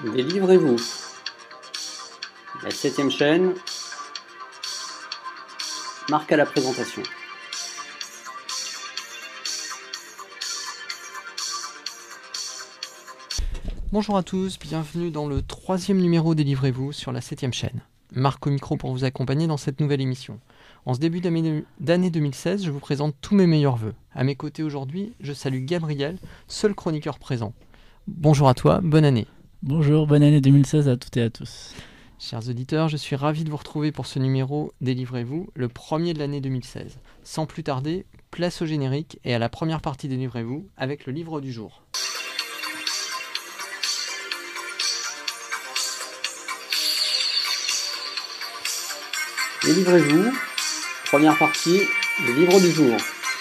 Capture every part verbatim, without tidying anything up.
Délivrez-vous. La septième chaîne marque à la présentation. Bonjour à tous, bienvenue dans le troisième numéro Délivrez-vous sur la septième chaîne. Marc au micro pour vous accompagner dans cette nouvelle émission. En ce début d'année deux mille seize, je vous présente tous mes meilleurs vœux. À mes côtés aujourd'hui, je salue Gabriel, seul chroniqueur présent. Bonjour à toi, bonne année. Bonjour, bonne année deux mille seize à toutes et à tous. Chers auditeurs, je suis ravi de vous retrouver pour ce numéro Délivrez-vous, le premier de l'année deux mille seize. Sans plus tarder, place au générique et à la première partie Délivrez-vous avec le livre du jour. Délivrez-vous. Première partie, le livre du jour.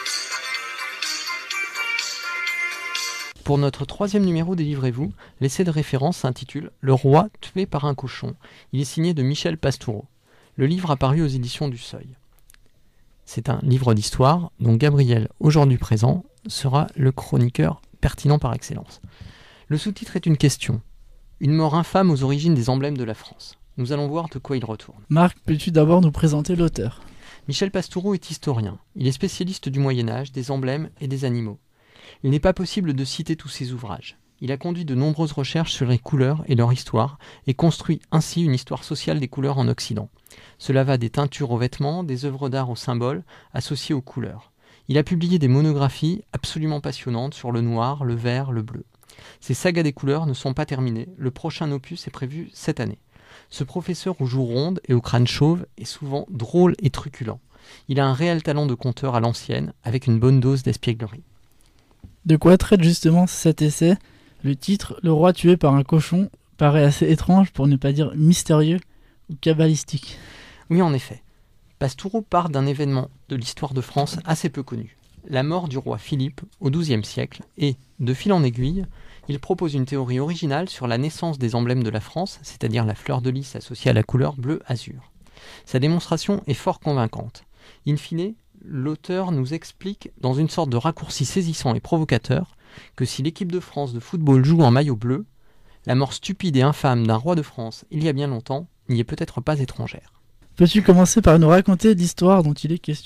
Pour notre troisième numéro Délivrez-vous, l'essai de référence s'intitule « Le roi tué par un cochon ». Il est signé de Michel Pastoureau. Le livre a paru aux éditions du Seuil. C'est un livre d'histoire dont Gabriel, aujourd'hui présent, sera le chroniqueur pertinent par excellence. Le sous-titre est une question. Une mort infâme aux origines des emblèmes de la France. Nous allons voir de quoi il retourne. Marc, peux-tu d'abord nous présenter l'auteur ? Michel Pastoureau est historien. Il est spécialiste du Moyen-Âge, des emblèmes et des animaux. Il n'est pas possible de citer tous ses ouvrages. Il a conduit de nombreuses recherches sur les couleurs et leur histoire et construit ainsi une histoire sociale des couleurs en Occident. Cela va des teintures aux vêtements, des œuvres d'art aux symboles, associés aux couleurs. Il a publié des monographies absolument passionnantes sur le noir, le vert, le bleu. Ces sagas des couleurs ne sont pas terminées. Le prochain opus est prévu cette année. Ce professeur aux joues rondes et au crâne chauve est souvent drôle et truculent. Il a un réel talent de conteur à l'ancienne, avec une bonne dose d'espièglerie. De quoi traite justement cet essai ? Le titre « Le roi tué par un cochon » paraît assez étrange, pour ne pas dire mystérieux ou cabalistique. Oui, en effet. Pastoureau part d'un événement de l'histoire de France assez peu connu. La mort du roi Philippe au douzième siècle et, de fil en aiguille, il propose une théorie originale sur la naissance des emblèmes de la France, c'est-à-dire la fleur de lys associée à la couleur bleu-azur. Sa démonstration est fort convaincante. In fine, l'auteur nous explique, dans une sorte de raccourci saisissant et provocateur, que si l'équipe de France de football joue en maillot bleu, la mort stupide et infâme d'un roi de France, il y a bien longtemps, n'y est peut-être pas étrangère. Peux-tu commencer par nous raconter l'histoire dont il est question ?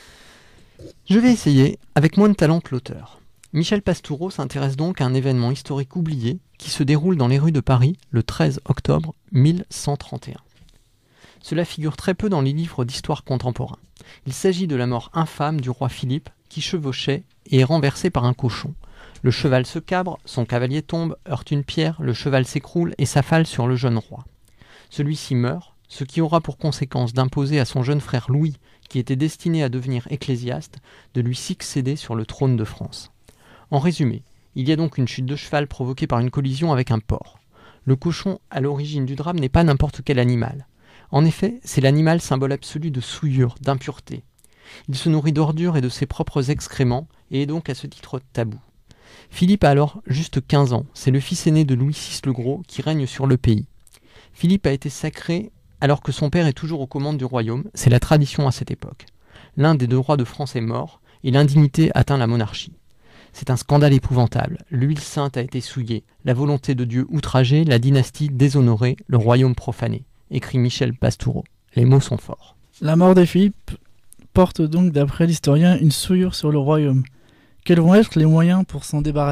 Je vais essayer, avec moins de talent que l'auteur. Michel Pastoureau s'intéresse donc à un événement historique oublié qui se déroule dans les rues de Paris le treize octobre mille cent trente et un. Cela figure très peu dans les livres d'histoire contemporains. Il s'agit de la mort infâme du roi Philippe qui chevauchait et est renversé par un cochon. Le cheval se cabre, son cavalier tombe, heurte une pierre, le cheval s'écroule et s'affale sur le jeune roi. Celui-ci meurt, ce qui aura pour conséquence d'imposer à son jeune frère Louis, qui était destiné à devenir ecclésiaste, de lui succéder sur le trône de France. En résumé, il y a donc une chute de cheval provoquée par une collision avec un porc. Le cochon, à l'origine du drame, n'est pas n'importe quel animal. En effet, c'est l'animal symbole absolu de souillure, d'impureté. Il se nourrit d'ordures et de ses propres excréments, et est donc à ce titre tabou. Philippe a alors juste quinze ans, c'est le fils aîné de Louis six le Gros qui règne sur le pays. Philippe a été sacré alors que son père est toujours aux commandes du royaume, c'est la tradition à cette époque. L'un des deux rois de France est mort, et l'indignité atteint la monarchie. C'est un scandale épouvantable. L'huile sainte a été souillée, la volonté de Dieu outragée, la dynastie déshonorée, le royaume profané, écrit Michel Pastoureau. Les mots sont forts. La mort de Philippe porte donc, d'après l'historien, une souillure sur le royaume. Quels vont être les moyens pour s'en débarrasser ?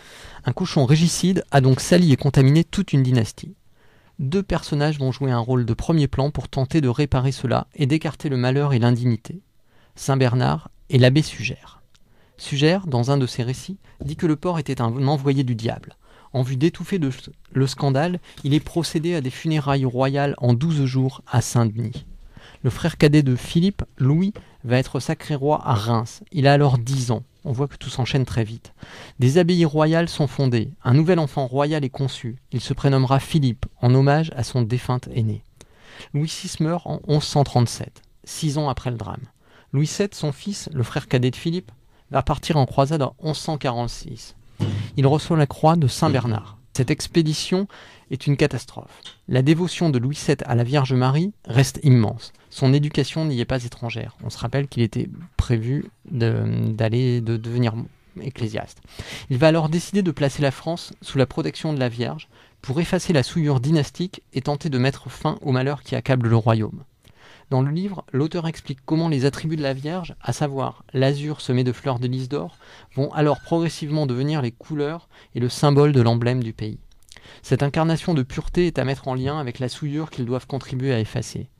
Un cochon régicide a donc sali et contaminé toute une dynastie. Deux personnages vont jouer un rôle de premier plan pour tenter de réparer cela et d'écarter le malheur et l'indignité. Saint Bernard et l'abbé Sugère. Sugère, dans un de ses récits, dit que le porc était un envoyé du diable. En vue d'étouffer de le scandale, il est procédé à des funérailles royales en douze jours à Saint-Denis. Le frère cadet de Philippe, Louis, va être sacré roi à Reims. Il a alors dix ans. On voit que tout s'enchaîne très vite. Des abbayes royales sont fondées. Un nouvel enfant royal est conçu. Il se prénommera Philippe, en hommage à son défunt aîné. Louis six meurt en onze cent trente-sept, six ans après le drame. Louis sept, son fils, le frère cadet de Philippe, va partir en croisade en onze cent quarante-six. Il reçoit la croix de Saint Bernard. Cette expédition est une catastrophe. La dévotion de Louis sept à la Vierge Marie reste immense. Son éducation n'y est pas étrangère. On se rappelle qu'il était prévu de, d'aller, de devenir ecclésiaste. Il va alors décider de placer la France sous la protection de la Vierge, pour effacer la souillure dynastique et tenter de mettre fin au malheur qui accable le royaume. Dans le livre, l'auteur explique comment les attributs de la Vierge, à savoir l'azur semé de fleurs de lys d'or, vont alors progressivement devenir les couleurs et le symbole de l'emblème du pays. Cette incarnation de pureté est à mettre en lien avec la souillure qu'ils doivent contribuer à effacer.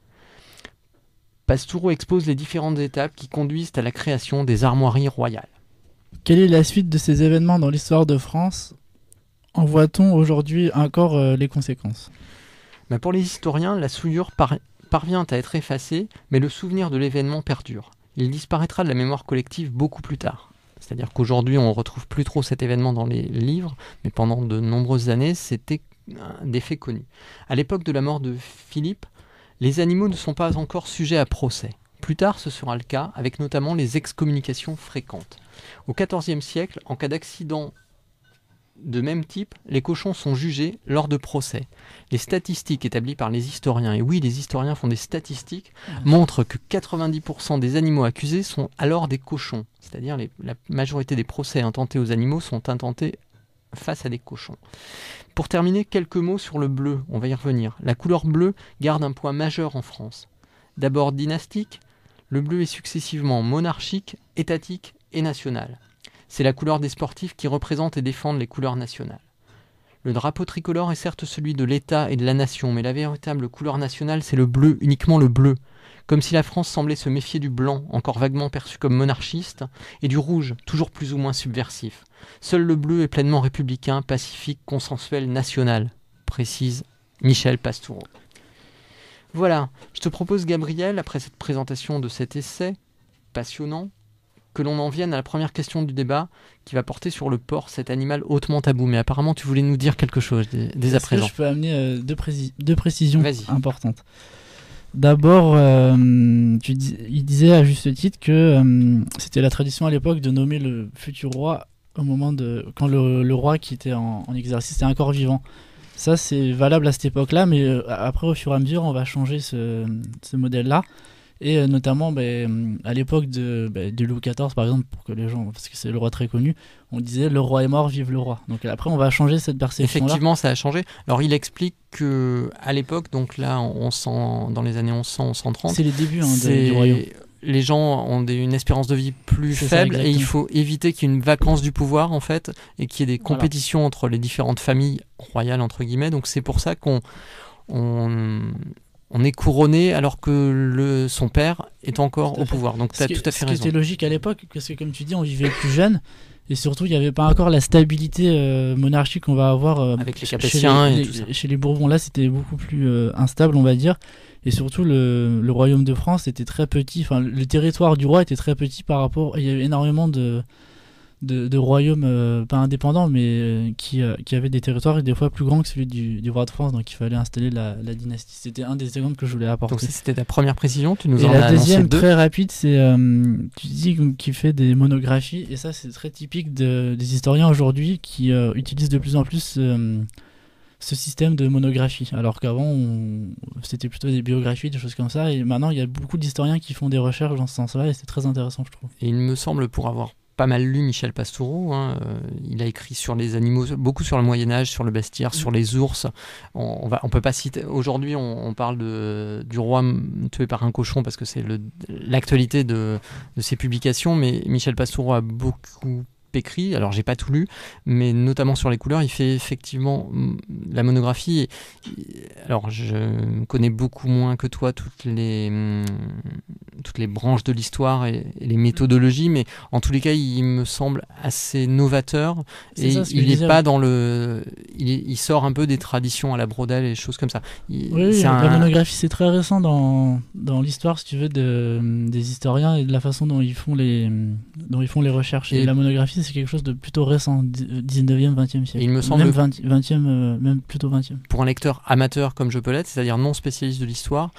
Pastoureau expose les différentes étapes qui conduisent à la création des armoiries royales. Quelle est la suite de ces événements dans l'histoire de France ? En voit-on aujourd'hui encore euh, les conséquences ? Ben pour les historiens, la souillure par- parvient à être effacée, mais le souvenir de l'événement perdure. Il disparaîtra de la mémoire collective beaucoup plus tard. C'est-à-dire qu'aujourd'hui, on ne retrouve plus trop cet événement dans les livres, mais pendant de nombreuses années, c'était des faits connus. À l'époque de la mort de Philippe, les animaux ne sont pas encore sujets à procès. Plus tard, ce sera le cas, avec notamment les excommunications fréquentes. Au quatorzième siècle, en cas d'accident de même type, les cochons sont jugés lors de procès. Les statistiques établies par les historiens, et oui, les historiens font des statistiques, montrent que quatre-vingt-dix pour cent des animaux accusés sont alors des cochons. C'est-à-dire les, la majorité des procès intentés aux animaux sont intentés face à des cochons. Pour terminer, quelques mots sur le bleu, on va y revenir. La couleur bleue garde un poids majeur en France. D'abord dynastique, le bleu est successivement monarchique, étatique et national. C'est la couleur des sportifs qui représentent et défendent les couleurs nationales. Le drapeau tricolore est certes celui de l'État et de la nation, mais la véritable couleur nationale, c'est le bleu, uniquement le bleu. Comme si la France semblait se méfier du blanc, encore vaguement perçu comme monarchiste, et du rouge, toujours plus ou moins subversif. Seul le bleu est pleinement républicain, pacifique, consensuel, national, précise Michel Pastoureau. Voilà, je te propose, Gabriel, après cette présentation de cet essai passionnant, que l'on en vienne à la première question du débat qui va porter sur le porc, cet animal hautement tabou. Mais apparemment, tu voulais nous dire quelque chose dès, dès à présent. Est-ce que je peux amener euh, deux, précis- deux précisions Vas-y. importantes. D'abord, euh, tu dis- il disait à juste titre que euh, c'était la tradition à l'époque de nommer le futur roi au moment de quand le, le roi qui était en, en exercice était encore vivant. Ça, c'est valable à cette époque-là, mais euh, après, au fur et à mesure, on va changer ce, ce modèle-là. Et euh, notamment, bah, à l'époque de, bah, de Louis quatorze, par exemple, pour que les gens, parce que c'est le roi très connu, on disait le roi est mort, vive le roi. Donc après, on va changer cette perception-là. Effectivement, ça a changé. Alors, il explique que à l'époque, donc là, on sent dans les années onze cents, onze cent trente, c'est les débuts hein, de- c'est- du royaume. les gens ont des- une espérance de vie plus C'est ça, faible et il exactement. faut éviter qu'il y ait une vacance du pouvoir en fait et qu'il y ait des Voilà. compétitions entre les différentes familles royales entre guillemets. Donc c'est pour ça qu'on on, on est couronné alors que le, son père est encore Tout à au fait. pouvoir. Donc tu Ce as qui- tout à fait Ce qui raison. était logique à l'époque, parce que comme tu dis, on vivait plus jeune. Et surtout, il n'y avait pas encore la stabilité euh, monarchique qu'on va avoir euh, Avec les chez Capétiens les, et tout ça. les- chez les Bourbons. Là, c'était beaucoup plus euh, instable, on va dire. Et surtout, le, le royaume de France était très petit. Enfin, le territoire du roi était très petit par rapport. Il y avait énormément de, de, de royaumes, euh, pas indépendants, mais euh, qui, euh, qui avaient des territoires des fois plus grands que celui du, du roi de France. Donc, il fallait installer la, la dynastie. C'était un des exemples que je voulais apporter. Donc ça, c'était ta première précision. Tu nous Et en as la annoncé deuxième, deux. très rapide, c'est euh, tu dis qu'il fait des monographies, et ça c'est très typique de- des historiens aujourd'hui qui euh, utilisent de plus en plus euh, ce système de monographie, alors qu'avant on- c'était plutôt des biographies, des choses comme ça, et maintenant il y a beaucoup d'historiens qui font des recherches dans ce sens-là, et c'est très intéressant je trouve. Et il me semble, pour avoir pas mal lu Michel Pastoureau, hein, euh, il a écrit sur les animaux, beaucoup sur le Moyen-Âge, sur le bestiaire, sur les ours. On, on, va, on peut pas citer. Aujourd'hui, on, on parle de, du roi m- tué par un cochon parce que c'est le- l'actualité de, de ses publications, mais Michel Pastoureau a beaucoup écrit, alors j'ai pas tout lu, mais notamment sur les couleurs, il fait effectivement mm, la monographie. Et, et- alors je connais beaucoup moins que toi toutes les, mm, toutes les branches de l'histoire et, et les méthodologies, mais en tous les cas, il me semble assez novateur C'est et ça, ce que il je n'est disais, pas ouais. dans le, il, est- il sort un peu des traditions à la Brodel et des choses comme ça. Il- Oui, c'est la un- monographie c'est très récent dans, dans l'histoire si tu veux de, des historiens et de la façon dont ils font les, dont ils font les recherches. Et, Et- la monographie c'est quelque chose de plutôt récent, dix-neuvième, vingtième siècle. Et il me semble- Même vingt vingtième, euh, même plutôt vingtième. pour un lecteur amateur comme je peux l'être, c'est-à-dire non spécialiste de l'histoire,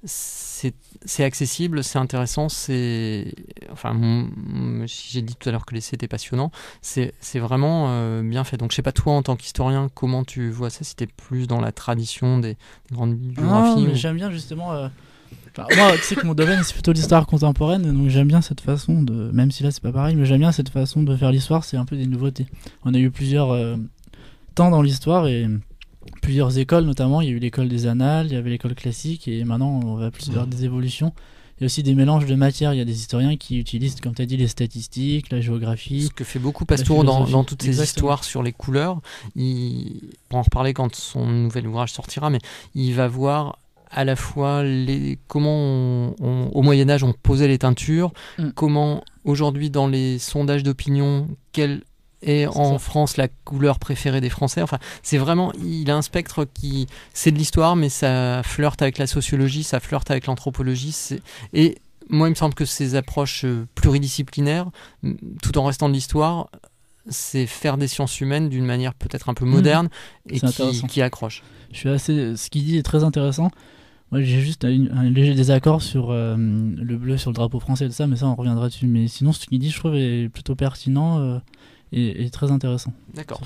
c'est c'est accessible, c'est intéressant, c'est enfin mon- mon- si j'ai dit tout à l'heure que l'essai était passionnant, c'est c'est vraiment euh, bien fait. Donc je sais pas toi en tant qu'historien comment tu vois ça, si t'es plus dans la tradition des, des grandes Ah, biographies. mais ou- j'aime bien justement. euh, enfin, moi, tu sais que mon domaine c'est plutôt l'histoire contemporaine, donc j'aime bien cette façon de. Même si là c'est pas pareil, mais j'aime bien cette façon de faire l'histoire, c'est un peu des nouveautés. On a eu plusieurs euh, temps dans l'histoire et plusieurs écoles, notamment. Il y a eu l'école des annales, il y avait l'école classique, et maintenant on va plus vers des évolutions. Il y a aussi des mélanges de matières. Il y a des historiens qui utilisent, comme tu as dit, les statistiques, la géographie. Ce que fait beaucoup Pastoureau dans, dans toutes ces histoires sur les couleurs. Il, on va en reparler quand son nouvel ouvrage sortira, mais il va voir à la fois les, comment on, on, au Moyen-Âge on posait les teintures, mm. comment aujourd'hui dans les sondages d'opinion, quelle est c'est en ça. France la couleur préférée des Français. Enfin, c'est vraiment, il a un spectre qui, c'est de l'histoire, mais ça flirte avec la sociologie, ça flirte avec l'anthropologie. C'est, et moi, il me semble que ces approches pluridisciplinaires, tout en restant de l'histoire, c'est faire des sciences humaines d'une manière peut-être un peu moderne mmh. et qui, qui accroche. Je suis assez, ce qu'il dit est très intéressant. Moi, j'ai juste un, un léger désaccord sur euh, le bleu sur le drapeau français et tout ça, mais ça, on reviendra dessus. Mais sinon, ce qu'il dit, je trouve, est plutôt pertinent euh, et, et très intéressant. D'accord.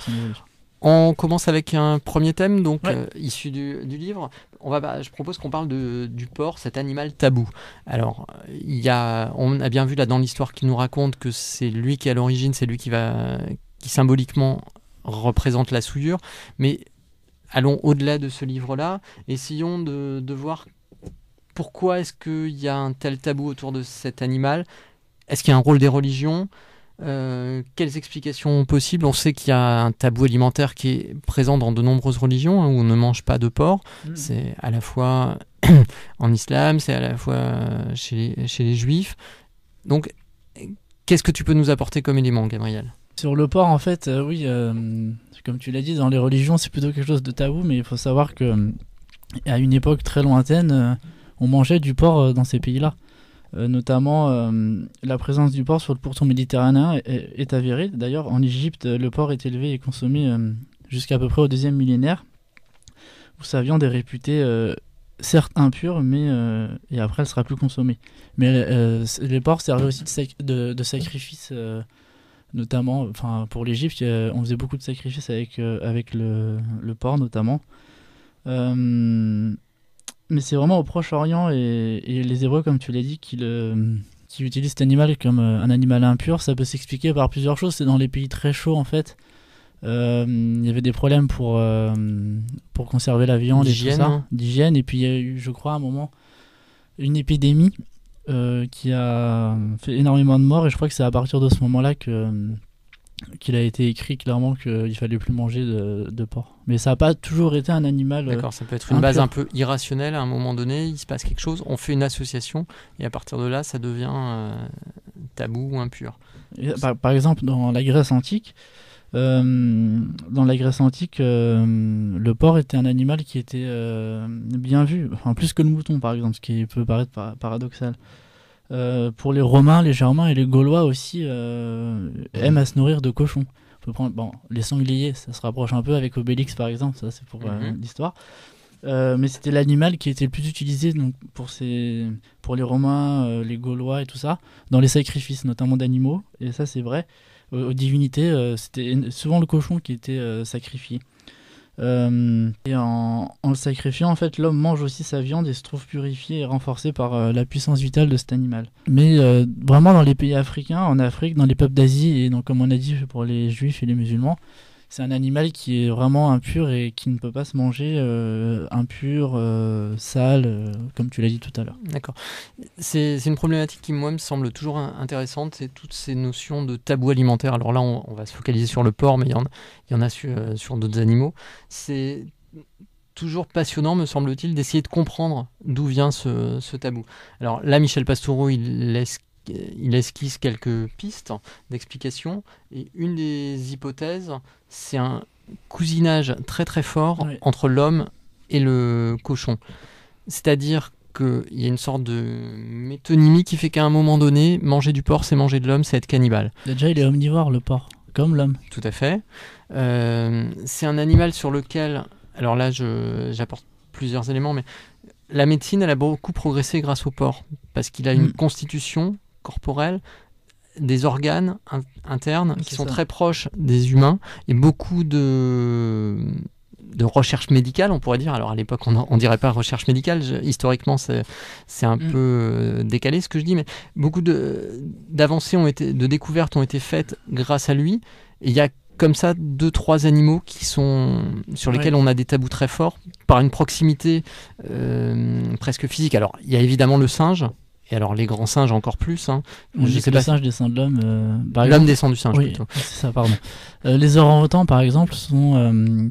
On commence avec un premier thème, donc ouais. euh, issu du, du livre. On va, bah, je propose qu'on parle de, du porc, cet animal tabou. Alors, il y a, on a bien vu là dans l'histoire qu'il nous raconte que c'est lui qui est à l'origine, c'est lui qui va, qui symboliquement représente la souillure, mais allons au-delà de ce livre-là, essayons de, de voir pourquoi est-ce qu'il y a un tel tabou autour de cet animal. Est-ce qu'il y a un rôle des religions ? euh, Quelles explications possibles ? On sait qu'il y a un tabou alimentaire qui est présent dans de nombreuses religions, hein, où on ne mange pas de porc. Mmh. C'est à la fois en islam, c'est à la fois chez les, chez les juifs. Donc, qu'est-ce que tu peux nous apporter comme élément, Gabriel ? Sur le porc, en fait, euh, oui, euh, comme tu l'as dit, dans les religions, c'est plutôt quelque chose de tabou, mais il faut savoir que à une époque très lointaine, euh, on mangeait du porc euh, dans ces pays-là. Euh, notamment, euh, la présence du porc sur le pourtour méditerranéen est, est avérée. D'ailleurs, en Égypte, le porc est élevé et consommé euh, jusqu'à peu près au deuxième millénaire, où sa viande est réputée euh, certes impure, mais euh, et après, elle sera plus consommée. Mais euh, les porcs servaient aussi de, sac- de, de sacrifice. Euh, Notamment, enfin pour l'Égypte, on faisait beaucoup de sacrifices avec, euh, avec le, le porc notamment. Euh, mais c'est vraiment au Proche-Orient et, et les Hébreux, comme tu l'as dit, qui, le, qui utilisent cet animal comme un animal impur. Ça peut s'expliquer par plusieurs choses. C'est dans les pays très chauds en fait. Euh, il y avait des problèmes pour, euh, pour conserver la viande d'hygiène, et tout ça, hein. d'hygiène. Et puis il y a eu, je crois, à un moment, une épidémie. Euh, qui a fait énormément de morts et je crois que c'est à partir de ce moment-là que, qu'il a été écrit clairement qu'il fallait plus manger de, de porc. Mais ça n'a pas toujours été un animal. D'accord, ça peut être une impur. Base un peu irrationnelle à un moment donné, il se passe quelque chose, on fait une association et à partir de là ça devient euh, tabou ou impur. Et, par, par exemple dans la Grèce antique, Euh, dans la Grèce antique, euh, le porc était un animal qui était euh, bien vu, enfin plus que le mouton par exemple, ce qui peut paraître par- paradoxal. Euh, pour les Romains, les Germains et les Gaulois aussi euh, aiment à se nourrir de cochons. On peut prendre, bon, les sangliers, ça se rapproche un peu avec Obélix par exemple, ça c'est pour euh, mm-hmm. l'histoire. Euh, mais c'était l'animal qui était le plus utilisé donc, pour, ces, pour les Romains, euh, les Gaulois et tout ça, dans les sacrifices notamment d'animaux, et ça c'est vrai. Aux divinités, euh, c'était souvent le cochon qui était euh, sacrifié. Euh, et en, en le sacrifiant, en fait, l'homme mange aussi sa viande et se trouve purifié et renforcé par euh, la puissance vitale de cet animal. Mais euh, vraiment, dans les pays africains, en Afrique, dans les peuples d'Asie, et donc, comme on a dit pour les juifs et les musulmans, c'est un animal qui est vraiment impur et qui ne peut pas se manger euh, impur, euh, sale, euh, comme tu l'as dit tout à l'heure. D'accord. C'est, c'est une problématique qui, moi, me semble toujours intéressante, c'est toutes ces notions de tabou alimentaire. Alors là, on, on va se focaliser sur le porc, mais il y en, il y en a sur, euh, sur d'autres animaux. C'est toujours passionnant, me semble-t-il, d'essayer de comprendre d'où vient ce, ce tabou. Alors là, Michel Pastoureau, il laisse il esquisse quelques pistes d'explication et une des hypothèses, c'est un cousinage très très fort oui. entre l'homme et le cochon. C'est-à-dire qu'il y a une sorte de métonymie qui fait qu'à un moment donné, manger du porc, c'est manger de l'homme, c'est être cannibale. Déjà, il est omnivore, le porc, comme l'homme. Tout à fait. Euh, c'est un animal sur lequel, alors là, je, j'apporte plusieurs éléments, mais la médecine, elle a beaucoup progressé grâce au porc, parce qu'il a une mmh. constitution corporelle, des organes in- internes qui c'est sont ça. très proches des humains et beaucoup de, de recherche médicale, on pourrait dire. Alors à l'époque, on ne dirait pas recherche médicale, je, historiquement c'est, c'est un mmh. peu euh, décalé ce que je dis, mais beaucoup de, d'avancées ont été, de découvertes ont été faites grâce à lui. Et il y a comme ça deux, trois animaux qui sont, sur lesquels ouais. on a des tabous très forts, par une proximité euh, presque physique. Alors, il y a évidemment le singe, et alors les grands singes encore plus. Hein. Je sais que pas. Le singe descend de l'homme. Euh, l'homme descend du singe, oui, plutôt. C'est ça, pardon. Euh, les orang-outans, par exemple, sont... Euh,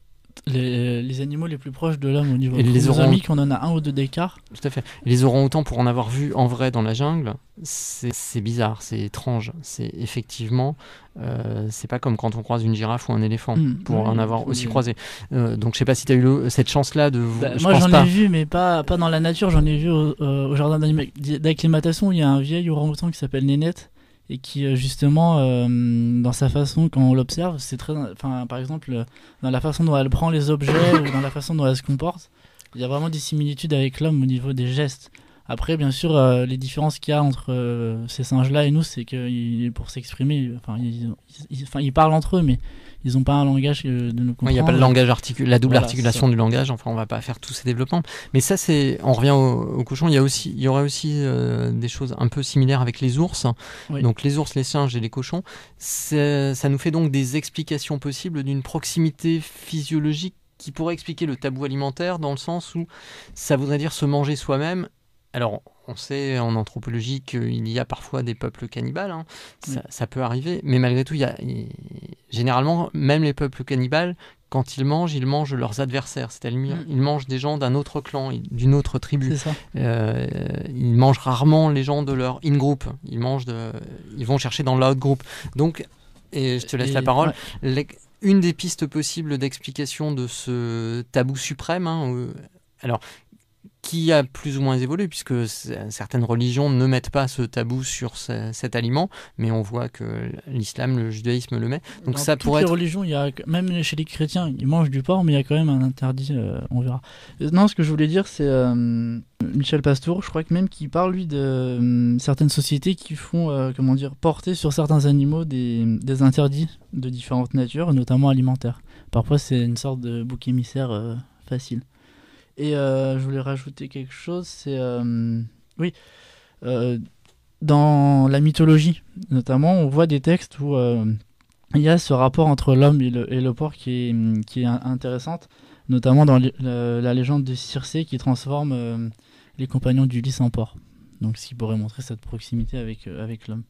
Les, les animaux les plus proches de l'homme au niveau chromosomique, orang... on en a un ou deux d'écart. Tout à fait. Et les orang-outans, pour en avoir vu en vrai dans la jungle, c'est, c'est bizarre, c'est étrange. C'est effectivement, euh, c'est pas comme quand on croise une girafe ou un éléphant, mmh, pour oui, en avoir aussi oui. croisé. Euh, donc je sais pas si tu as eu le, cette chance-là de... Bah, je moi pense j'en pas. ai vu, mais pas, pas dans la nature, j'en ai vu au, euh, au jardin d'acclimatation, il y a un vieil orang-outan qui s'appelle Nénette, et qui justement euh, dans sa façon, quand on l'observe, c'est très, enfin par exemple dans la façon dont elle prend les objets ou dans la façon dont elle se comporte, il y a vraiment des similitudes avec l'homme au niveau des gestes. Après bien sûr euh, les différences qu'il y a entre euh, ces singes là et nous, c'est que pour s'exprimer, enfin ils, ils, enfin, ils parlent entre eux, mais ils n'ont pas un langage de nous comprendre. Il n'y a pas le langage articul- la double voilà, articulation du langage. Enfin, on va pas faire tous ces développements. Mais ça, c'est. On revient au, au cochon. Il y a aussi, il y aurait aussi euh, des choses un peu similaires avec les ours. Oui. Donc les ours, les singes et les cochons. C'est, ça nous fait donc des explications possibles d'une proximité physiologique qui pourrait expliquer le tabou alimentaire dans le sens où ça voudrait dire se manger soi-même. Alors, on sait en anthropologie qu'il y a parfois des peuples cannibales, hein. ça, oui. ça peut arriver, mais malgré tout, il y a, il, généralement, même les peuples cannibales, quand ils mangent, ils mangent leurs adversaires, c'est-à-dire mm. ils mangent des gens d'un autre clan, d'une autre tribu. C'est ça. Euh, ils mangent rarement les gens de leur in-group, ils, mangent de, ils vont chercher dans l'out-group. Donc, et je te laisse et, la parole, ouais. les, une des pistes possibles d'explication de ce tabou suprême, hein, euh, alors... qui a plus ou moins évolué, puisque certaines religions ne mettent pas ce tabou sur ce, cet aliment, mais on voit que l'islam, le judaïsme le met. Donc dans ça toutes pourrait les être... religions, il y a, même chez les chrétiens, ils mangent du porc, mais il y a quand même un interdit, euh, on verra. Non, ce que je voulais dire, c'est euh, Michel Pastour, je crois que même qu'il parle, lui, de euh, certaines sociétés qui font, euh, comment dire, porter sur certains animaux des, des interdits de différentes natures, notamment alimentaires. Parfois, c'est une sorte de bouc émissaire euh, facile. Et euh, je voulais rajouter quelque chose, c'est... Euh, oui, euh, dans la mythologie, notamment, on voit des textes où euh, il y a ce rapport entre l'homme et le, et le porc qui est, qui est intéressante, notamment dans le, la, la légende de Circé qui transforme euh, les compagnons d'Ulysse en porc. Donc ce qui pourrait montrer cette proximité avec, euh, avec l'homme.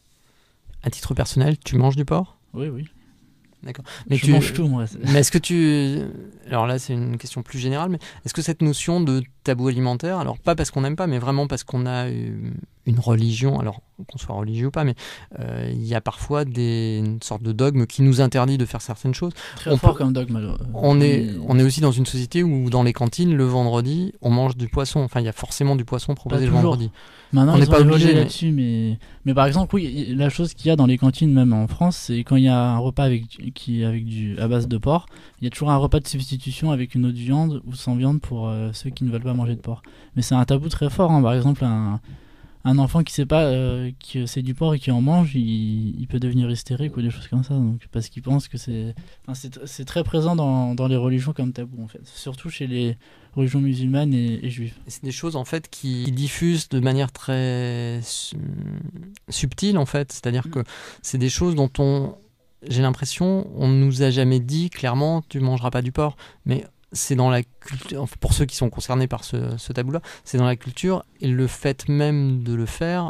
À titre personnel, tu manges du porc ? Oui, oui. D'accord. Mais je tu... mange tout, moi. Mais est-ce que tu... Alors là, c'est une question plus générale, mais est-ce que cette notion de tabou alimentaire, alors pas parce qu'on n'aime pas, mais vraiment parce qu'on a une religion, alors qu'on soit religieux ou pas, mais euh, il y a parfois des, une sorte de dogme qui nous interdit de faire certaines choses. Très on fort peut... comme dogme. Alors. On, est, on est aussi dans une société où dans les cantines, le vendredi, on mange du poisson. Enfin, il y a forcément du poisson proposé le vendredi. Maintenant, on n'est pas obligé mais... là-dessus, mais... mais par exemple, oui, la chose qu'il y a dans les cantines, même en France, c'est quand il y a un repas avec, qui, avec du, à base de porc, il y a toujours un repas de substitution avec une autre viande ou sans viande pour euh, ceux qui ne veulent pas manger de porc. Mais c'est un tabou très fort, hein. Par exemple, un, un enfant qui sait pas euh, que c'est du porc et qui en mange, il, il peut devenir hystérique ou des choses comme ça, donc, parce qu'il pense que c'est... Enfin, c'est, c'est très présent dans, dans les religions comme tabou, en fait. Surtout chez les religions musulmanes et, et juives. C'est des choses en fait qui diffusent de manière très su- subtile en fait, c'est-à-dire mmh. que c'est des choses dont on, j'ai l'impression, on nous a jamais dit clairement tu mangeras pas du porc, mais c'est dans la culture, pour ceux qui sont concernés par ce, ce tabou-là, c'est dans la culture et le fait même de le faire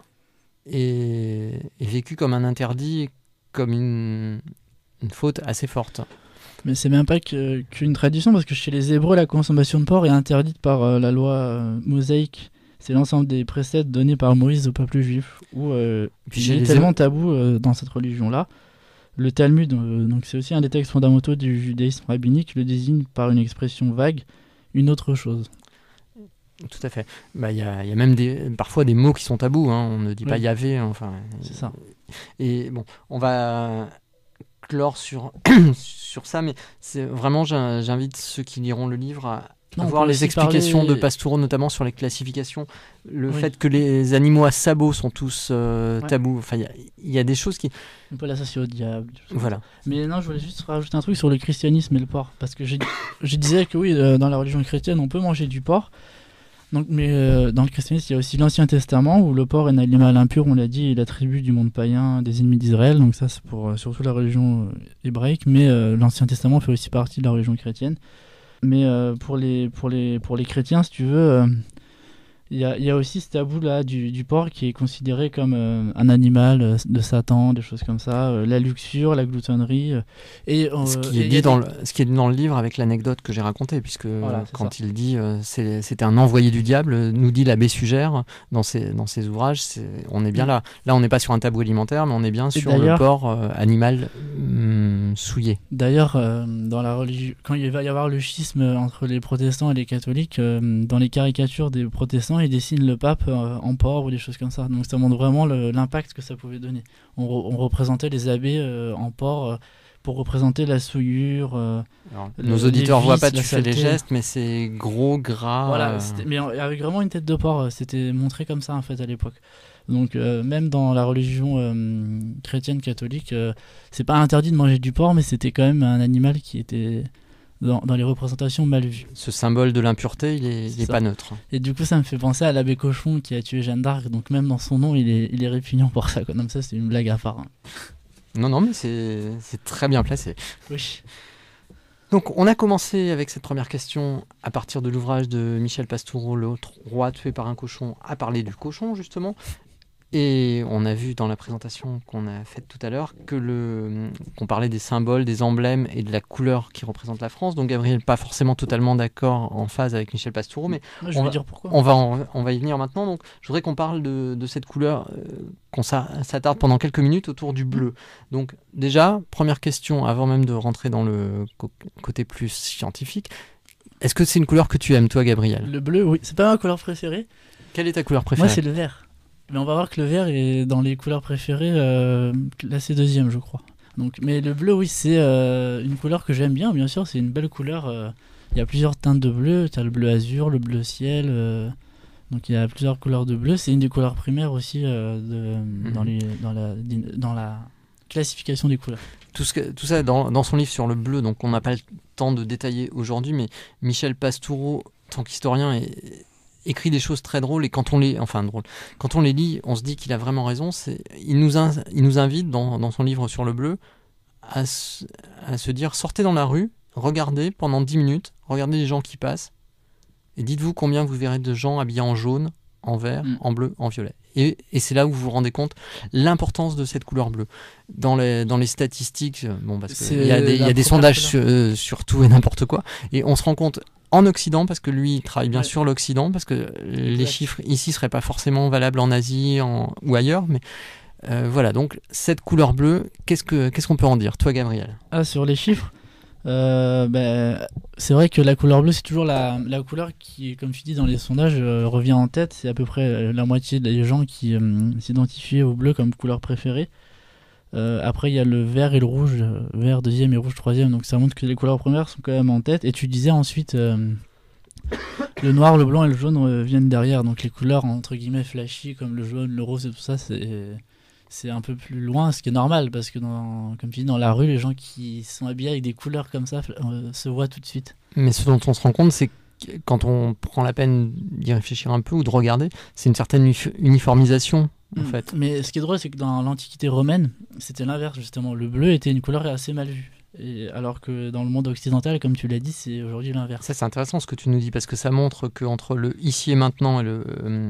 est, est vécu comme un interdit, comme une, une faute assez forte. Mais c'est même pas que, qu'une tradition, parce que chez les Hébreux, la consommation de porc est interdite par euh, la loi euh, mosaïque. C'est l'ensemble des préceptes donnés par Moïse au peuple juif, où euh, il est tellement Hébreux... tabou euh, dans cette religion-là. Le Talmud, euh, donc c'est aussi un des textes fondamentaux du judaïsme rabbinique, le désigne par une expression vague, une autre chose. Tout à fait. Bah, y a, y a même des, parfois des mots qui sont tabous, hein. On ne dit oui. pas Yahvé. Enfin, c'est ça. Et bon, on va... clore sur, sur ça, mais c'est vraiment, j'invite ceux qui liront le livre à, non, à voir les explications parler... de Pastoureau, notamment sur les classifications, le oui. fait que les animaux à sabots sont tous euh, ouais. tabous. Enfin, il y, y a des choses qui... On peut l'associer au diable. Voilà. Mais non, je voulais juste rajouter un truc sur le christianisme et le porc, parce que je disais que oui, euh, dans la religion chrétienne, on peut manger du porc. Donc, mais euh, dans le christianisme, il y a aussi l'Ancien Testament où le porc est un animal impur, on l'a dit, et l'attribut du monde païen, des ennemis d'Israël. Donc ça, c'est pour euh, surtout la religion euh, hébraïque, mais euh, l'Ancien Testament fait aussi partie de la religion chrétienne. Mais euh, pour les pour les pour les chrétiens, si tu veux, euh, il y a il y a aussi ce tabou là du du porc qui est considéré comme euh, un animal euh, de Satan, des choses comme ça, euh, la luxure, la gloutonnerie, euh, et euh, Ce qui, et est il y a dit dans des- le, ce qui est dit dans le livre avec l'anecdote que j'ai racontée, puisque Voilà, c'est quand ça. il dit euh, c'est, c'était un envoyé du diable, nous dit l'abbé Sugère dans ses, dans ses ouvrages, c'est, on est bien Mm. là. Là, on n'est pas sur un tabou alimentaire, mais on est bien Et sur le d'ailleurs- porc euh, animal hum, souillé. D'ailleurs, euh, dans la religion, quand il va y avoir le schisme entre les protestants et les catholiques, euh, dans les caricatures des protestants, ils dessinent le pape euh, en porc ou des choses comme ça. Donc ça montre vraiment le- l'impact que ça pouvait donner. On, re- on représentait les abbés euh, en porc euh, pour représenter la souillure. euh, Alors, Le- nos auditeurs les voient vices, pas, tu la fais les saleté. gestes, mais c'est gros, gras. Voilà, euh, c'était- mais en- avec vraiment une tête de porc, euh, c'était montré comme ça en fait à l'époque. Donc euh, même dans la religion euh, chrétienne catholique, euh, c'est pas interdit de manger du porc, mais c'était quand même un animal qui était dans, dans les représentations mal vu. Ce symbole de l'impureté, il est, il C'est est ça. pas neutre. Et du coup, ça me fait penser à l'abbé Cochon qui a tué Jeanne d'Arc. Donc même dans son nom, il est, il est répugnant pour ça, quoi. Donc ça, c'est une blague à part, hein. Non, non, mais c'est, c'est très bien placé. Oui. Donc, on a commencé avec cette première question à partir de l'ouvrage de Michel Pastoureau, L'autre roi tué par un cochon, à parler du cochon, justement. Et on a vu dans la présentation qu'on a faite tout à l'heure que le, qu'on parlait des symboles, des emblèmes et de la couleur qui représente la France. Donc, Gabriel, pas forcément totalement d'accord en phase avec Michel Pastoureau, mais Moi, je on vais va- dire pourquoi. on va, en- on va y venir maintenant. Donc, je voudrais qu'on parle de, de cette couleur, euh, qu'on s'a- s'attarde pendant quelques minutes autour du bleu. Donc, déjà, première question, avant même de rentrer dans le co- côté plus scientifique. Est-ce que c'est une couleur que tu aimes, toi, Gabriel? Le bleu, oui, c'est pas ma couleur préférée. Quelle est ta couleur préférée? Moi, c'est le vert. Mais on va voir que le vert est dans les couleurs préférées, euh, classé deuxième, je crois. Donc, mais le bleu, oui, c'est euh, une couleur que j'aime bien, bien sûr. C'est une belle couleur. euh, Il y a plusieurs teintes de bleu. Tu as le bleu azur, le bleu ciel. euh, donc, il y a plusieurs couleurs de bleu. C'est une des couleurs primaires aussi euh, de, dans, les, dans, la, dans la classification des couleurs. Tout, ce que- tout ça dans, dans son livre sur le bleu, donc on n'a pas le temps de détailler aujourd'hui, mais Michel Pastoureau, en tant qu'historien, est- écrit des choses très drôles, et quand on les, enfin drôles, quand on les lit, on se dit qu'il a vraiment raison. C'est, il, nous in- il nous invite dans, dans son livre sur le bleu à, se- à se dire, sortez dans la rue, regardez pendant dix minutes, regardez les gens qui passent, et dites-vous combien vous verrez de gens habillés en jaune, en vert, Mm. en bleu, en violet. Et, et c'est là où vous vous rendez compte l'importance de cette couleur bleue. Dans les, dans les statistiques, euh, bon, parce C'est qu'il y a des, il y a la des première sondages couleur. sur, euh, sur tout et n'importe quoi, et on se rend compte en Occident, parce que lui il travaille bien Ouais. sur l'Occident, parce que les Ouais. chiffres ici seraient pas forcément valables en Asie en, ou ailleurs, mais euh, voilà, donc cette couleur bleue, qu'est-ce, que, qu'est-ce qu'on peut en dire, toi Gabriel? Ah, sur les chiffres, euh, ben, c'est vrai que la couleur bleue, c'est toujours la, la couleur qui, comme tu dis dans les sondages, euh, revient en tête. C'est à peu près euh, la moitié des gens qui euh, s'identifient au bleu comme couleur préférée. Euh, après, il y a le vert et le rouge, euh, vert deuxième et rouge troisième, donc ça montre que les couleurs premières sont quand même en tête. Et tu disais ensuite, euh, le noir, le blanc et le jaune euh, viennent derrière, donc les couleurs entre guillemets flashy comme le jaune, le rose et tout ça, c'est c'est un peu plus loin, ce qui est normal parce que dans, comme tu dis, dans la rue, les gens qui sont habillés avec des couleurs comme ça euh, se voient tout de suite. Mais ce dont on se rend compte, c'est que quand on prend la peine d'y réfléchir un peu ou de regarder, c'est une certaine uni- uniformisation en Mm. fait. Mais ce qui est drôle, c'est que dans l'Antiquité romaine, c'était l'inverse justement. Le bleu était une couleur assez mal vue. Et alors que dans le monde occidental, comme tu l'as dit, c'est aujourd'hui l'inverse. Ça, c'est intéressant ce que tu nous dis, parce que ça montre qu'entre le ici et maintenant et le, euh,